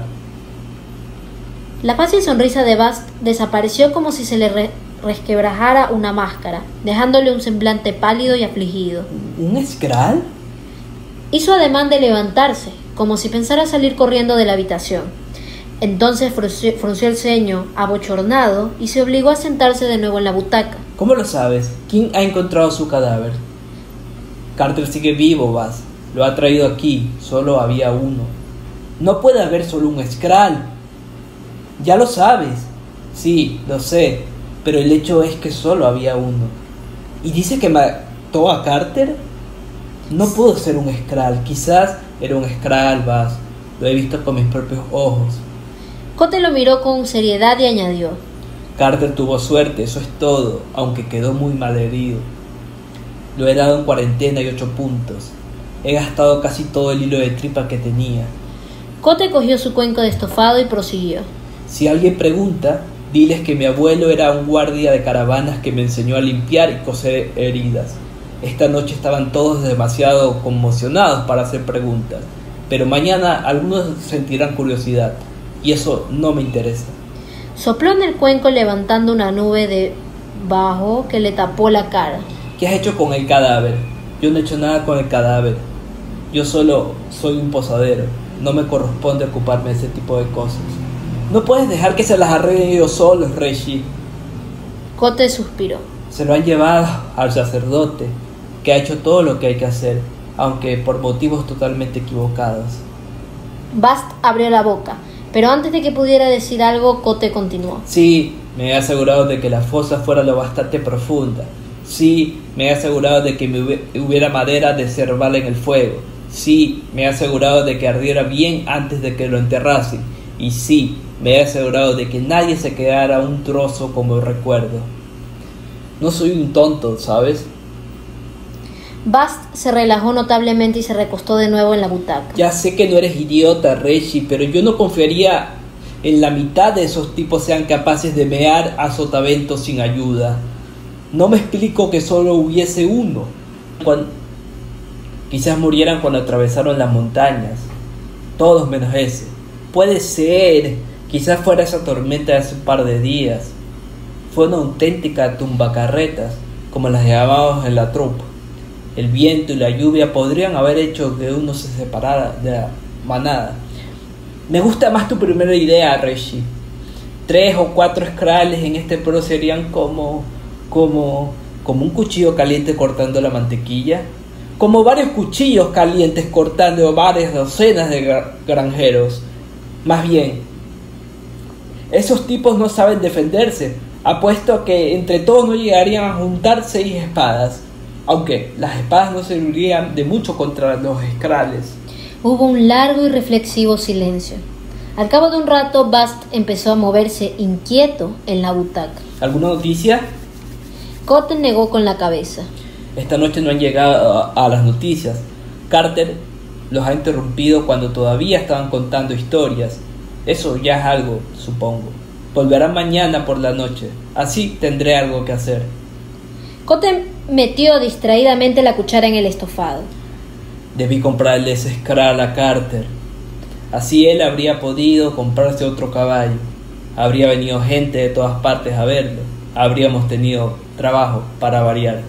La fácil sonrisa de Bast desapareció como si se le re resquebrajara una máscara, dejándole un semblante pálido y afligido. ¿Un Skrull? Hizo ademán de levantarse, como si pensara salir corriendo de la habitación. Entonces frunció, frunció el ceño, abochornado, y se obligó a sentarse de nuevo en la butaca. ¿Cómo lo sabes? ¿Quién ha encontrado su cadáver? Carter sigue vivo, Bast. Lo ha traído aquí. Solo había uno. No puede haber solo un Skrull. Ya lo sabes. Sí, lo sé. Pero el hecho es que solo había uno. ¿Y dice que mató a Carter? No pudo ser un Skrull. Quizás era un Skrull, Bast. Lo he visto con mis propios ojos. Cote lo miró con seriedad y añadió: Carter tuvo suerte, eso es todo, aunque quedó muy mal herido. Lo he dado en cuarentena y ocho puntos. He gastado casi todo el hilo de tripa que tenía. Cote cogió su cuenco de estofado y prosiguió: Si alguien pregunta, diles que mi abuelo era un guardia de caravanas que me enseñó a limpiar y coser heridas. Esta noche estaban todos demasiado conmocionados para hacer preguntas, pero mañana algunos sentirán curiosidad, y eso no me interesa. Sopló en el cuenco levantando una nube de bajo que le tapó la cara. ¿Qué has hecho con el cadáver? Yo no he hecho nada con el cadáver. Yo solo soy un posadero. No me corresponde ocuparme de ese tipo de cosas. No puedes dejar que se las arreglen ellos solos, Reggie. Cote suspiró. Se lo han llevado al sacerdote, que ha hecho todo lo que hay que hacer, aunque por motivos totalmente equivocados. Bast abrió la boca, pero antes de que pudiera decir algo, Cote continuó. Sí, me he asegurado de que la fosa fuera lo bastante profunda. Sí, me he asegurado de que me hubiera madera de cerval en el fuego. Sí, me he asegurado de que ardiera bien antes de que lo enterrasen. Y sí, me he asegurado de que nadie se quedara un trozo como recuerdo. No soy un tonto, ¿sabes? Bast se relajó notablemente y se recostó de nuevo en la butaca. Ya sé que no eres idiota, Reggie, pero yo no confiaría en la mitad de esos tipos sean capaces de mear a sotaventos sin ayuda. No me explico que solo hubiese uno. Cuando... Quizás murieran cuando atravesaron las montañas. Todos menos ese. Puede ser. Quizás fuera esa tormenta de hace un par de días. Fue una auténtica tumbacarretas, como las llamábamos en la tropa. El viento y la lluvia podrían haber hecho que uno se separara de la manada. Me gusta más tu primera idea, Reggie. Tres o cuatro Skrulls en este pro serían como... Como, como un cuchillo caliente cortando la mantequilla, como varios cuchillos calientes cortando varias docenas de granjeros. Más bien, esos tipos no saben defenderse. Apuesto a que entre todos no llegarían a juntar seis espadas, aunque las espadas no servirían de mucho contra los Skrulls. Hubo un largo y reflexivo silencio. Al cabo de un rato, Bast empezó a moverse inquieto en la butaca. ¿Alguna noticia? Cote negó con la cabeza. Esta noche no han llegado a, a las noticias. Carter los ha interrumpido cuando todavía estaban contando historias. Eso ya es algo, supongo. Volverán mañana por la noche. Así tendré algo que hacer. Cote metió distraídamente la cuchara en el estofado. Debí comprarle ese Skrull a Carter. Así él habría podido comprarse otro caballo. Habría venido gente de todas partes a verlo. Habríamos tenido trabajo para variar.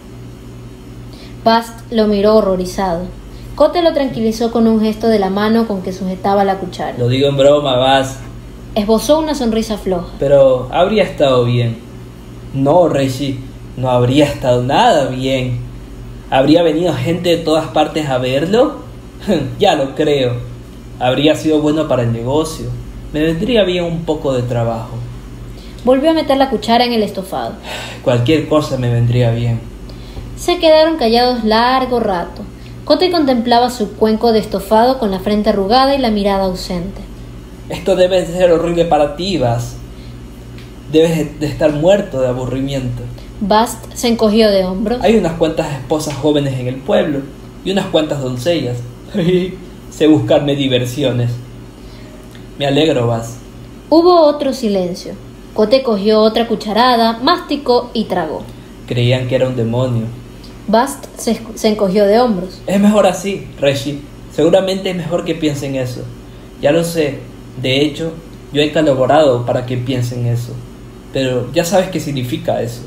Bast lo miró horrorizado. Cote lo tranquilizó con un gesto de la mano con que sujetaba la cuchara. Lo digo en broma, Bast. Esbozó una sonrisa floja. Pero habría estado bien. No, Reggie, no habría estado nada bien. ¿Habría venido gente de todas partes a verlo? Ya lo creo. Habría sido bueno para el negocio. Me vendría bien un poco de trabajo. Volvió a meter la cuchara en el estofado. Cualquier cosa me vendría bien. Se quedaron callados largo rato. Cote contemplaba su cuenco de estofado con la frente arrugada y la mirada ausente. Esto debe ser horrible para ti, Bast. Debes de estar muerto de aburrimiento. Bast se encogió de hombros. Hay unas cuantas esposas jóvenes en el pueblo y unas cuantas doncellas. Sé buscarme diversiones. Me alegro, Bast. Hubo otro silencio. Cote cogió otra cucharada, masticó y tragó. Creían que era un demonio. Bast se, se encogió de hombros. Es mejor así, Reggie. Seguramente es mejor que piensen eso. Ya lo sé. De hecho, yo he colaborado para que piensen eso. Pero ya sabes qué significa eso.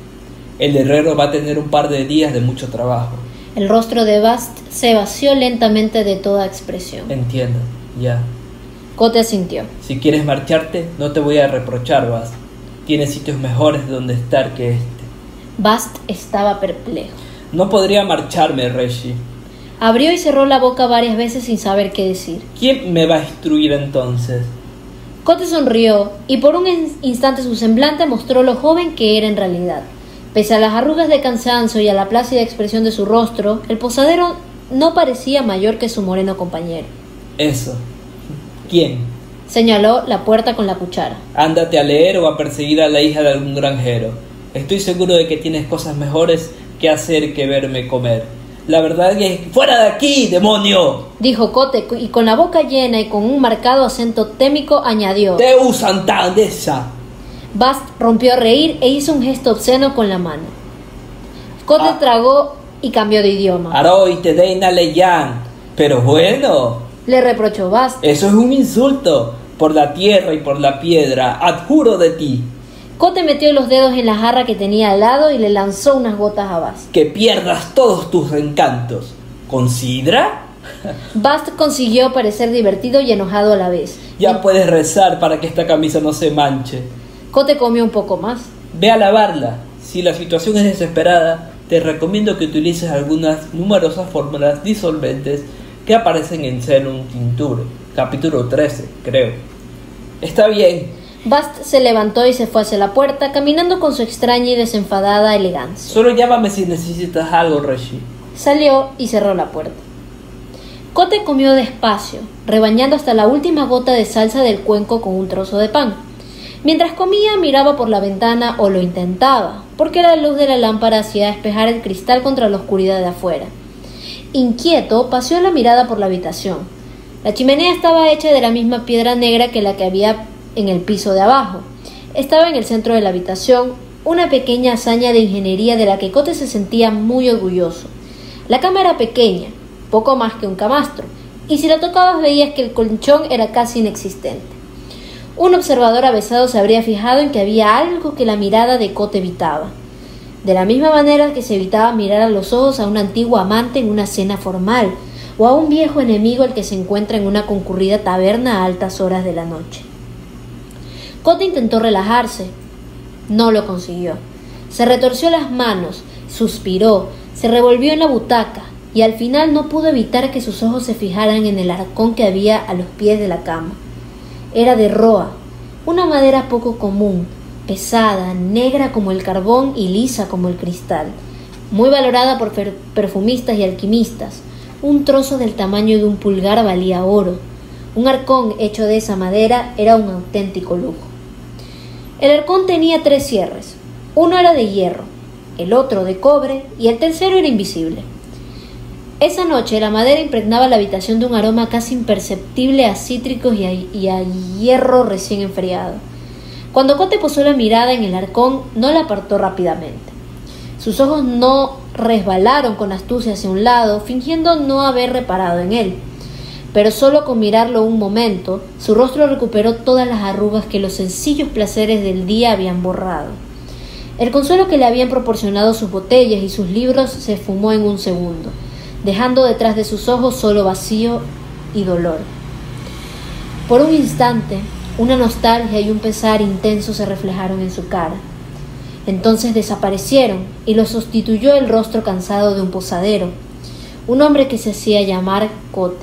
El herrero va a tener un par de días de mucho trabajo. El rostro de Bast se vació lentamente de toda expresión. Entiendo, ya. Cote asintió. Si quieres marcharte, no te voy a reprochar, Bast. Tienes sitios mejores donde estar que este. Bast estaba perplejo. No podría marcharme, Reggie. Abrió y cerró la boca varias veces sin saber qué decir. ¿Quién me va a instruir entonces? Cote sonrió y por un instante su semblante mostró lo joven que era en realidad. Pese a las arrugas de cansancio y a la plácida expresión de su rostro, el posadero no parecía mayor que su moreno compañero. Eso. ¿Quién? Señaló la puerta con la cuchara. Ándate a leer o a perseguir a la hija de algún granjero. Estoy seguro de que tienes cosas mejores que hacer que verme comer. La verdad es que... ¡Fuera de aquí, demonio!, dijo Cote, y con la boca llena y con un marcado acento témico añadió: ¡Te usan tan de esa! Bast rompió a reír e hizo un gesto obsceno con la mano. Cote ah. tragó y cambió de idioma. Aroi te deina leyan. Pero bueno, le reprochó Bast. Eso es un insulto. Por la tierra y por la piedra, adjuro de ti. Cote metió los dedos en la jarra que tenía al lado y le lanzó unas gotas a Bast. Que pierdas todos tus encantos. ¿Considera? Bast consiguió parecer divertido y enojado a la vez. Ya y... puedes rezar para que esta camisa no se manche. Cote comió un poco más. Ve a lavarla. Si la situación es desesperada, te recomiendo que utilices algunas numerosas fórmulas disolventes que aparecen en Serum Tincture, capítulo trece, creo. Está bien. Bast se levantó y se fue hacia la puerta, caminando con su extraña y desenfadada elegancia. Solo llámame si necesitas algo, Reggie. Salió y cerró la puerta. Cote comió despacio, rebañando hasta la última gota de salsa del cuenco con un trozo de pan. Mientras comía, miraba por la ventana, o lo intentaba, porque la luz de la lámpara hacía despejar el cristal contra la oscuridad de afuera. Inquieto, paseó la mirada por la habitación. La chimenea estaba hecha de la misma piedra negra que la que había en el piso de abajo. Estaba en el centro de la habitación, una pequeña hazaña de ingeniería de la que Cote se sentía muy orgulloso. La cama era pequeña, poco más que un camastro, y si la tocabas veías que el colchón era casi inexistente. Un observador avesado se habría fijado en que había algo que la mirada de Cote evitaba, de la misma manera que se evitaba mirar a los ojos a un antiguo amante en una cena formal, o a un viejo enemigo al que se encuentra en una concurrida taberna a altas horas de la noche. Cote intentó relajarse. No lo consiguió. Se retorció las manos, suspiró, se revolvió en la butaca y al final no pudo evitar que sus ojos se fijaran en el arcón que había a los pies de la cama. Era de roa, una madera poco común, pesada, negra como el carbón y lisa como el cristal, muy valorada por perfumistas y alquimistas. Un trozo del tamaño de un pulgar valía oro. Un arcón hecho de esa madera era un auténtico lujo. El arcón tenía tres cierres. Uno era de hierro, el otro de cobre y el tercero era invisible. Esa noche la madera impregnaba la habitación de un aroma casi imperceptible a cítricos y a, y a hierro recién enfriado. Cuando Cote posó la mirada en el arcón, no la apartó rápidamente. Sus ojos no resbalaron con astucia hacia un lado, fingiendo no haber reparado en él. Pero solo con mirarlo un momento, su rostro recuperó todas las arrugas que los sencillos placeres del día habían borrado. El consuelo que le habían proporcionado sus botellas y sus libros se esfumó en un segundo, dejando detrás de sus ojos solo vacío y dolor. Por un instante, una nostalgia y un pesar intenso se reflejaron en su cara. Entonces desaparecieron y lo sustituyó el rostro cansado de un posadero, un hombre que se hacía llamar Cote.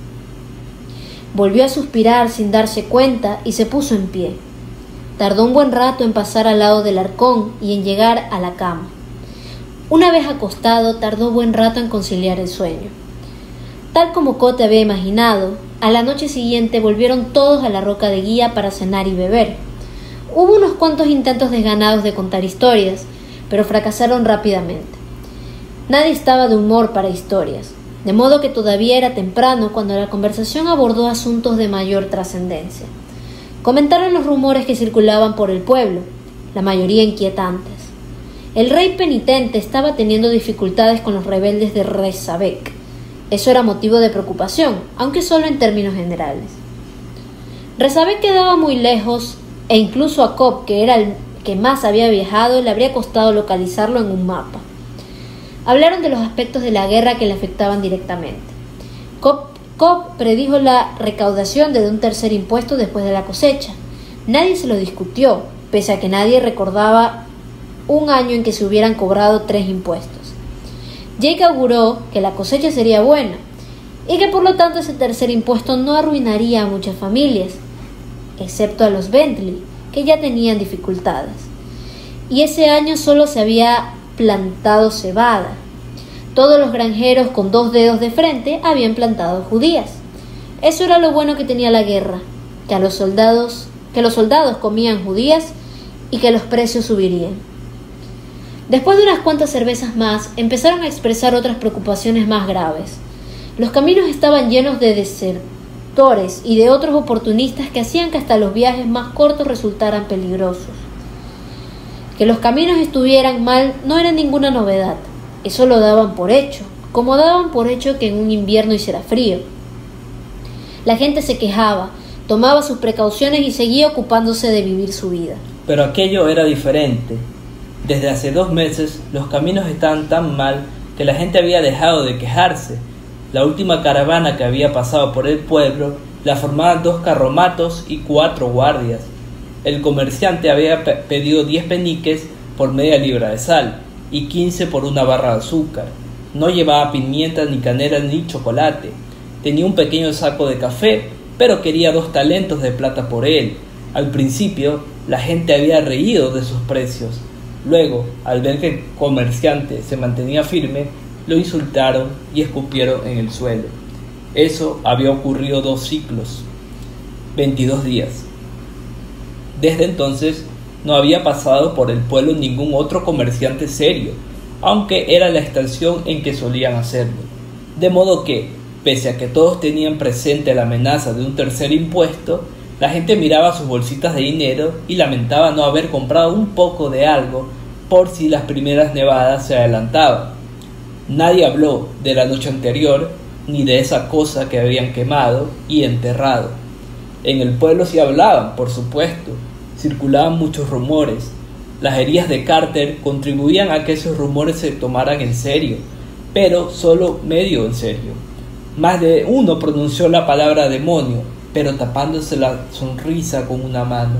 Volvió a suspirar sin darse cuenta y se puso en pie. Tardó un buen rato en pasar al lado del arcón y en llegar a la cama. Una vez acostado, tardó buen rato en conciliar el sueño. Tal como Cote había imaginado, a la noche siguiente volvieron todos a la roca de guía para cenar y beber. Hubo unos cuantos intentos desganados de contar historias, pero fracasaron rápidamente. Nadie estaba de humor para historias, de modo que todavía era temprano cuando la conversación abordó asuntos de mayor trascendencia. Comentaron los rumores que circulaban por el pueblo, la mayoría inquietantes. El rey penitente estaba teniendo dificultades con los rebeldes de Rezabek. Eso era motivo de preocupación, aunque solo en términos generales. Rezabek quedaba muy lejos, e incluso a Cobb, que era el que más había viajado, le habría costado localizarlo en un mapa. Hablaron de los aspectos de la guerra que le afectaban directamente. Cobb, Cobb predijo la recaudación de un tercer impuesto después de la cosecha. Nadie se lo discutió, pese a que nadie recordaba un año en que se hubieran cobrado tres impuestos. Jake auguró que la cosecha sería buena y que por lo tanto ese tercer impuesto no arruinaría a muchas familias, excepto a los Bentley, que ya tenían dificultades. Y ese año solo se había plantado cebada. Todos los granjeros con dos dedos de frente habían plantado judías. Eso era lo bueno que tenía la guerra, que a los soldados, que los soldados comían judías y que los precios subirían. Después de unas cuantas cervezas más, empezaron a expresar otras preocupaciones más graves. Los caminos estaban llenos de desertores y de otros oportunistas que hacían que hasta los viajes más cortos resultaran peligrosos. Que los caminos estuvieran mal no era ninguna novedad. Eso lo daban por hecho, como daban por hecho que en un invierno hiciera frío. La gente se quejaba, tomaba sus precauciones y seguía ocupándose de vivir su vida. Pero aquello era diferente. Desde hace dos meses los caminos estaban tan mal que la gente había dejado de quejarse. La última caravana que había pasado por el pueblo la formaban dos carromatos y cuatro guardias. El comerciante había pe- pedido diez peniques por media libra de sal y quince por una barra de azúcar. No llevaba pimienta, ni canela, ni chocolate. Tenía un pequeño saco de café, pero quería dos talentos de plata por él. Al principio, la gente había reído de sus precios. Luego, al ver que el comerciante se mantenía firme, lo insultaron y escupieron en el suelo. Eso había ocurrido dos ciclos, veintidós días. Desde entonces, no había pasado por el pueblo ningún otro comerciante serio, aunque era la estación en que solían hacerlo. De modo que, pese a que todos tenían presente la amenaza de un tercer impuesto, la gente miraba sus bolsitas de dinero y lamentaba no haber comprado un poco de algo por si las primeras nevadas se adelantaban. Nadie habló de la noche anterior ni de esa cosa que habían quemado y enterrado. En el pueblo sí hablaban, por supuesto. Circulaban muchos rumores. Las heridas de Carter contribuían a que esos rumores se tomaran en serio, pero solo medio en serio. Más de uno pronunció la palabra demonio, pero tapándose la sonrisa con una mano.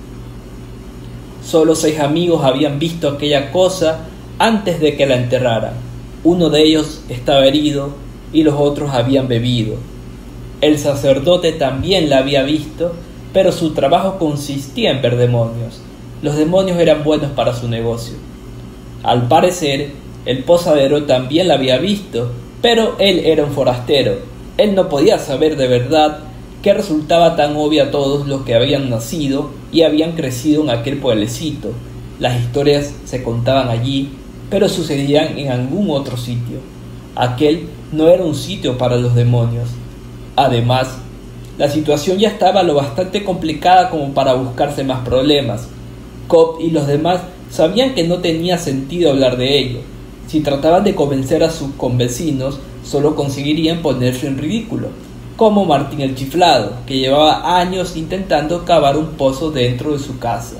Solo seis amigos habían visto aquella cosa antes de que la enterraran. Uno de ellos estaba herido y los otros habían bebido. El sacerdote también la había visto, pero su trabajo consistía en ver demonios. Los demonios eran buenos para su negocio. Al parecer, el posadero también la había visto, pero él era un forastero. Él no podía saber de verdad que resultaba tan obvio a todos los que habían nacido y habían crecido en aquel pueblecito. Las historias se contaban allí, pero sucedían en algún otro sitio. Aquel no era un sitio para los demonios. Además, la situación ya estaba lo bastante complicada como para buscarse más problemas. Cobb y los demás sabían que no tenía sentido hablar de ello. Si trataban de convencer a sus convecinos, solo conseguirían ponerse en ridículo, como Martín el Chiflado, que llevaba años intentando cavar un pozo dentro de su casa.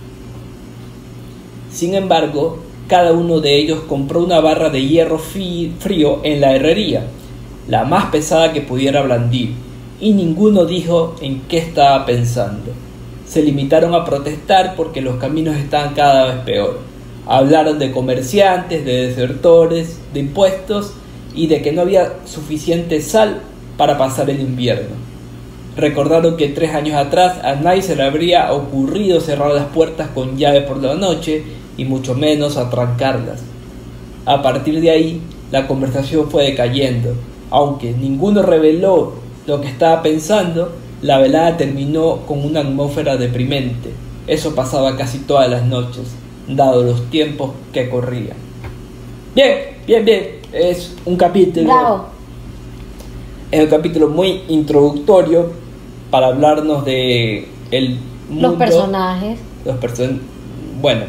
Sin embargo, cada uno de ellos compró una barra de hierro frío en la herrería, la más pesada que pudiera blandir, y ninguno dijo en qué estaba pensando. Se limitaron a protestar porque los caminos estaban cada vez peor. Hablaron de comerciantes, de desertores, de impuestos y de que no había suficiente sal para pasar el invierno. Recordaron que tres años atrás a nadie se le habría ocurrido cerrar las puertas con llave por la noche y mucho menos atrancarlas. A partir de ahí, la conversación fue decayendo. Aunque ninguno reveló lo que estaba pensando, la velada terminó con una atmósfera deprimente. Eso pasaba casi todas las noches, dado los tiempos que corrían. Bien, bien, bien. Es un capítulo. Bravo. Es un capítulo muy introductorio para hablarnos de el mundo, los personajes. Los person bueno,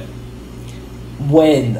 bueno,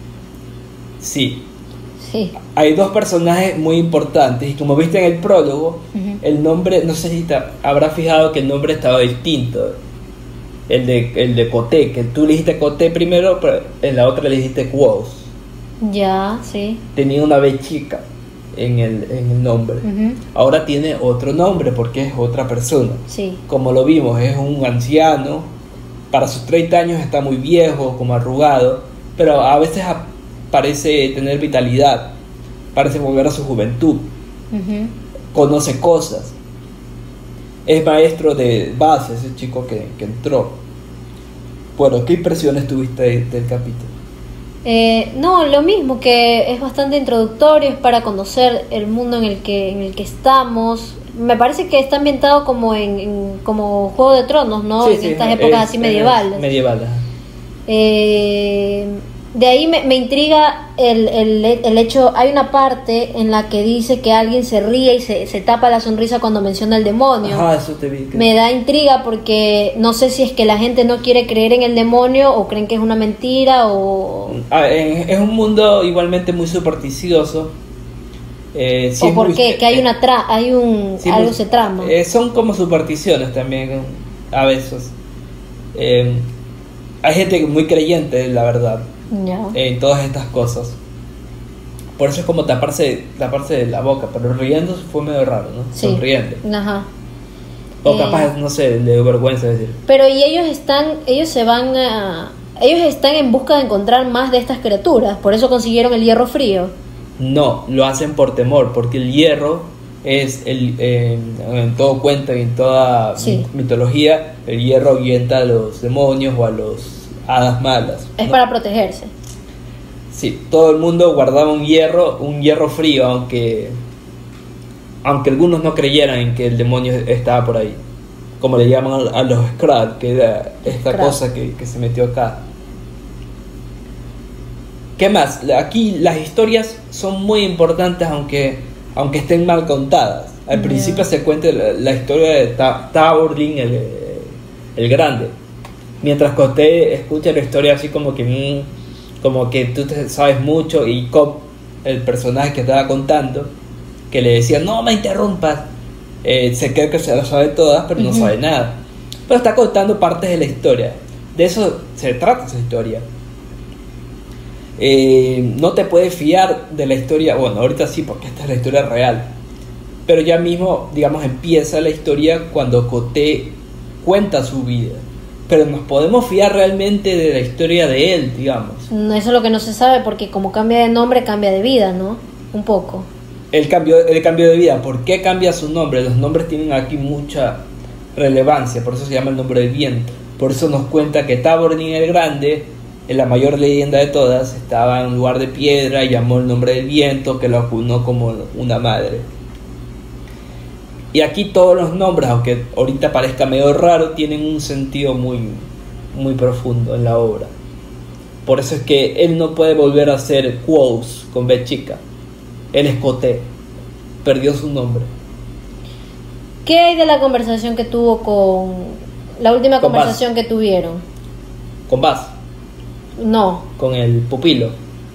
sí. Sí. Hay dos personajes muy importantes y como viste en el prólogo, uh-huh. el nombre, no sé si te habrás fijado que el nombre estaba distinto. El de, el de Coté, que tú le dijiste Coté primero, pero en la otra le dijiste Quos. Ya, sí. Tenía una B chica en el, en el nombre. Uh-huh. Ahora tiene otro nombre porque es otra persona. Sí. Como lo vimos, es un anciano. Para sus treinta años está muy viejo, como arrugado, pero a veces parece tener vitalidad, parece volver a su juventud. Uh-huh. Conoce cosas. Es maestro de base, ese chico que, que entró. Bueno, ¿qué impresiones tuviste de, del capítulo? Eh, no, lo mismo, que es bastante introductorio, es para conocer el mundo en el que, en el que estamos. Me parece que está ambientado como en, en como Juego de Tronos, ¿no? Sí, en sí, estas es, épocas así medievales. Medievales. Eh, de ahí me, me intriga el, el, el hecho, hay una parte en la que dice que alguien se ríe y se, se tapa la sonrisa cuando menciona el demonio. Ajá, eso te vi. Me da intriga porque no sé si es que la gente no quiere creer en el demonio o creen que es una mentira o... Ah, es un mundo igualmente muy supersticioso. Eh, sí, ¿O por muy, qué? eh, que hay una tra hay un sí, algo muy, se trama. Eh, son como supersticiones también a veces. Eh, hay gente muy creyente, la verdad, ya. en todas estas cosas. Por eso es como taparse taparse de la boca, pero riendo fue medio raro, ¿no? Sí. Sonriendo. Ajá. O capaz, eh, no sé, le dio vergüenza decir. Pero y ellos están, ellos se van a, ellos están en busca de encontrar más de estas criaturas, por eso consiguieron el hierro frío. No, lo hacen por temor, porque el hierro es, el eh, en todo cuento y en toda sí. mitología, el hierro ahuyenta a los demonios o a los hadas malas. Es ¿no? para protegerse. Sí, todo el mundo guardaba un hierro, un hierro frío, aunque, aunque algunos no creyeran en que el demonio estaba por ahí. Como le llaman a los Skrull, que era esta Skrull. cosa que, que se metió acá. ¿Qué más? Aquí las historias son muy importantes aunque, aunque estén mal contadas. Al yeah. principio se cuenta la, la historia de Ta Taborlin el, el Grande. Mientras que usted escucha la historia así como que mmm, como que tú te sabes mucho, y Cobb, el personaje que estaba contando, que le decía no me interrumpas, eh, se cree que se las sabe todas pero uh-huh. no sabe nada. Pero está contando partes de la historia. De eso se trata esa historia. Eh, no te puedes fiar de la historia, bueno, ahorita sí porque esta es la historia real, pero ya mismo, digamos, empieza la historia cuando Coté cuenta su vida, pero nos podemos fiar realmente de la historia de él, digamos. No, eso es lo que no se sabe, porque como cambia de nombre, cambia de vida, ¿no? Un poco. El cambio, el cambio de vida, ¿por qué cambia su nombre? Los nombres tienen aquí mucha relevancia, por eso se llama el nombre del viento. Por eso nos cuenta que Taborlin el Grande, en la mayor leyenda de todas, estaba en un lugar de piedra y llamó el nombre del viento, que lo acunó como una madre. Y aquí todos los nombres, aunque ahorita parezca medio raro, tienen un sentido muy, muy profundo en la obra. Por eso es que él no puede volver a ser Quos con B chica. Él es Coté, perdió su nombre. ¿Qué hay de la conversación que tuvo con... la última con conversación Bas. que tuvieron? Con Bas. No. Con el pupilo.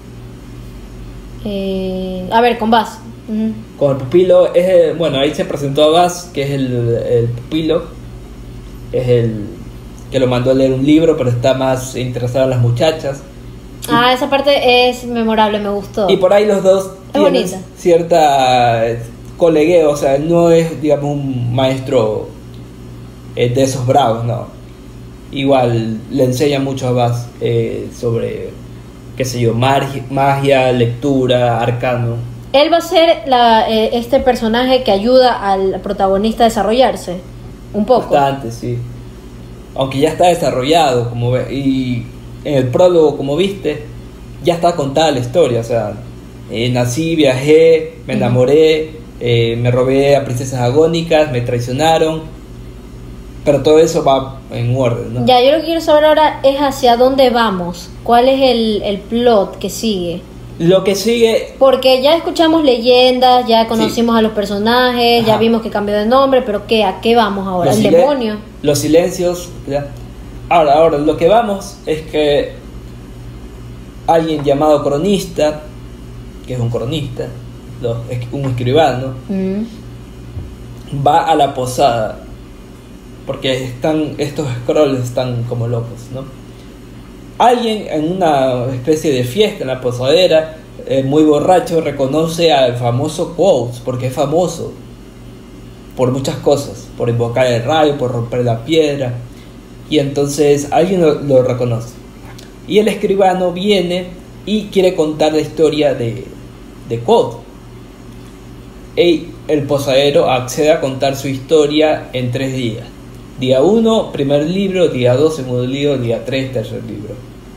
Eh, a ver, con Bas. Uh-huh. Con el pupilo, es el, bueno, ahí se presentó a Bas, que es el, el pupilo. Es el que lo mandó a leer un libro, pero está más interesado en las muchachas. Ah, y, esa parte es memorable, me gustó. Y por ahí los dos es tienen bonita. Cierta colegueo, o sea, no es, digamos, un maestro eh, de esos bravos, no. Igual le enseña mucho a Bas eh, sobre, qué sé yo, magia, magia, lectura, arcano. Él va a ser la, eh, este personaje que ayuda al protagonista a desarrollarse un poco. Bastante, sí. Aunque ya está desarrollado, como ve, y en el prólogo, como viste, ya está contada la historia. O sea, eh, nací, viajé, me enamoré, eh, me robé a princesas agónicas, me traicionaron. Pero todo eso va en orden, ¿no? Ya, yo lo que quiero saber ahora es hacia dónde vamos. ¿Cuál es el, el plot que sigue? Lo que sigue... Porque ya escuchamos leyendas, ya conocimos Sí. a los personajes, Ajá. ya vimos que cambió de nombre, pero ¿qué? ¿A qué vamos ahora? los ¿El silen- demonio? Los silencios. ¿Ya? Ahora, ahora, lo que vamos es que alguien llamado cronista, que es un cronista, lo- es un escribano, Mm. va a la posada. Porque están, estos scrolls están como locos, ¿no? Alguien en una especie de fiesta en la posadera, eh, muy borracho, reconoce al famoso Quotes, porque es famoso por muchas cosas, por invocar el rayo, por romper la piedra, y entonces alguien lo, lo reconoce. Y el escribano viene y quiere contar la historia de, de Quotes. Y el posadero accede a contar su historia en tres días. Día uno, primer libro, día dos, segundo libro, día tres, tercer libro.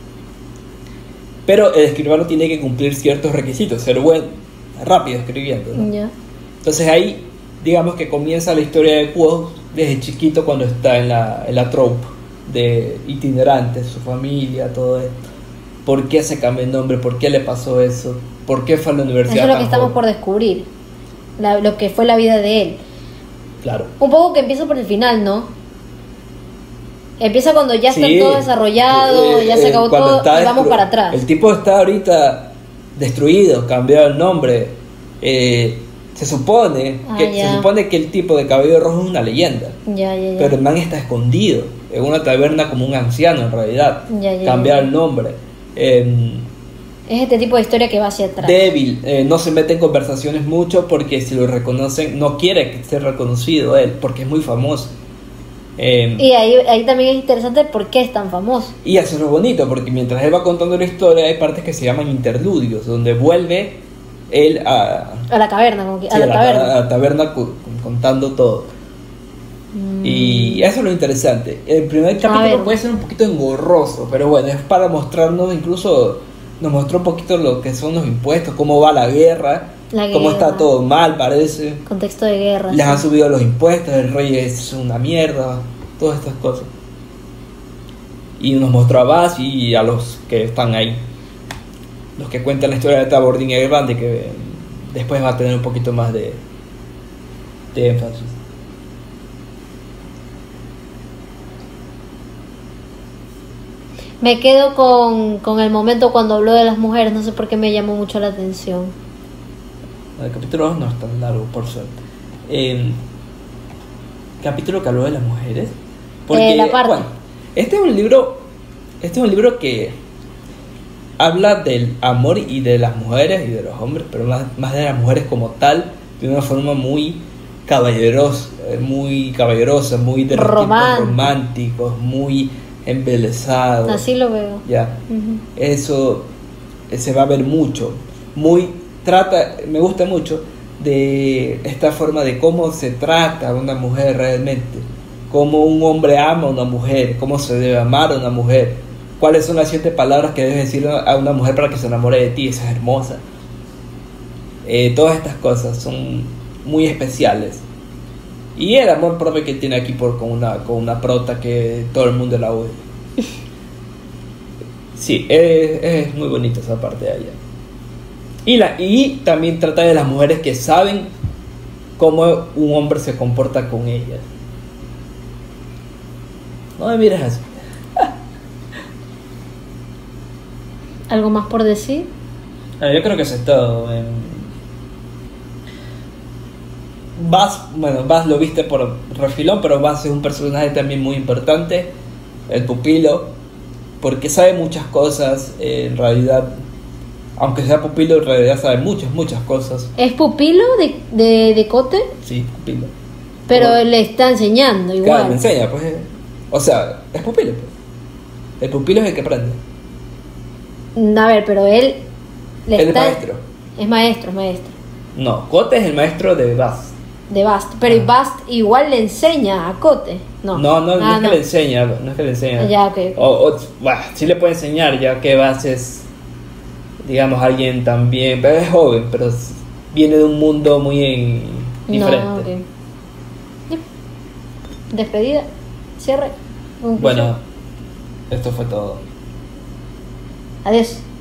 Pero el escribano tiene que cumplir ciertos requisitos, ser buen, rápido escribiendo, ¿no? Ya. Entonces ahí, digamos que comienza la historia de Quotes desde chiquito, cuando está en la, en la troupe de itinerantes, su familia, todo esto. ¿Por qué se cambió el nombre? ¿Por qué le pasó eso? ¿Por qué fue a la Eso universidad es lo tan que estamos joven? por descubrir, la- lo que fue la vida de él. Claro. Un poco que empieza por el final, ¿no? Empieza cuando ya está Sí, todo desarrollado, eh, ya se eh, acabó cuando todo está y vamos destru- para atrás. El tipo está ahorita destruido, cambiado el nombre. Eh, se supone Ah, que ya. se supone que el tipo de cabello rojo es una leyenda, Ya, ya, ya. pero el man está escondido en una taberna como un anciano en realidad. Ya, ya, Cambiado ya. el nombre. Eh, Es este tipo de historia que va hacia atrás. débil, eh, no se mete en conversaciones mucho porque si lo reconocen, no quiere que ser reconocido él, porque es muy famoso. Eh, Y ahí, ahí también es interesante por qué es tan famoso. Y eso es lo bonito, porque mientras él va contando la historia, hay partes que se llaman interludios, donde vuelve él a, A la caverna, como que, sí, a la taberna. a la taberna cu- contando todo. Mm. Y eso es lo interesante. El primer ver. capítulo puede ser un poquito engorroso, pero bueno, es para mostrarnos, incluso nos mostró un poquito lo que son los impuestos, cómo va la guerra, La cómo guerra. está todo mal, parece. Contexto de guerra. Les han sí. subido los impuestos, el rey es una mierda, todas estas cosas. Y nos mostró a Bass y a los que están ahí, los que cuentan la historia de Tabordín y el Grande, que después va a tener un poquito más de, de énfasis. Me quedo con, con el momento cuando habló de las mujeres, no sé por qué me llamó mucho la atención. El capítulo dos no es tan largo, por suerte. Eh, capítulo que habló de las mujeres. Porque, Eh, la parte. bueno, este es un libro. Este es un libro que habla del amor y de las mujeres y de los hombres, pero más, más de las mujeres como tal, de una forma muy caballerosa, eh, muy caballerosa, muy de los tiempos Romántico. románticos, muy embelesados. Así lo veo. Ya. Ujú. Eso eh, se va a ver mucho. Muy trata, me gusta mucho de esta forma de cómo se trata a una mujer realmente, cómo un hombre ama a una mujer, cómo se debe amar a una mujer, cuáles son las siete palabras que debes decir a una mujer para que se enamore de ti. Esa es hermosa. Eh, todas estas cosas son muy especiales. Y el amor propio que tiene aquí por, con, una, con una prota que todo el mundo la odia. Sí, es, es muy bonita esa parte de allá. Y, la, y también trata de las mujeres que saben cómo un hombre se comporta con ellas. No me mires así. ¿Algo más por decir? Ah, yo creo que eso es todo. em. Bass, bueno, Bass lo viste por refilón, pero Bass es un personaje también muy importante, el pupilo, porque sabe muchas cosas, eh, en realidad, aunque sea pupilo, en realidad sabe muchas, muchas cosas. ¿Es pupilo de, de, de Cote? Sí, pupilo. Pero Como- él le está enseñando igual. Claro, me enseña, pues. eh. O sea, es pupilo, pues. El pupilo es el que aprende. A ver, pero él le Él es está... maestro. Es maestro, es maestro. No, Cote es el maestro de Bass. De Bast. Pero Bast igual le enseña a Cote. No, No, no, no Ah, es que le enseña, no es que le enseña. Ya, ok, ok. O, o, bueno, sí le puede enseñar, ya que Bass es, digamos, alguien también, pero es joven, pero s- viene de un mundo muy en- diferente. No, ok. Ya. Despedida. Cierre. Conclusión. Bueno, esto fue todo. Adiós.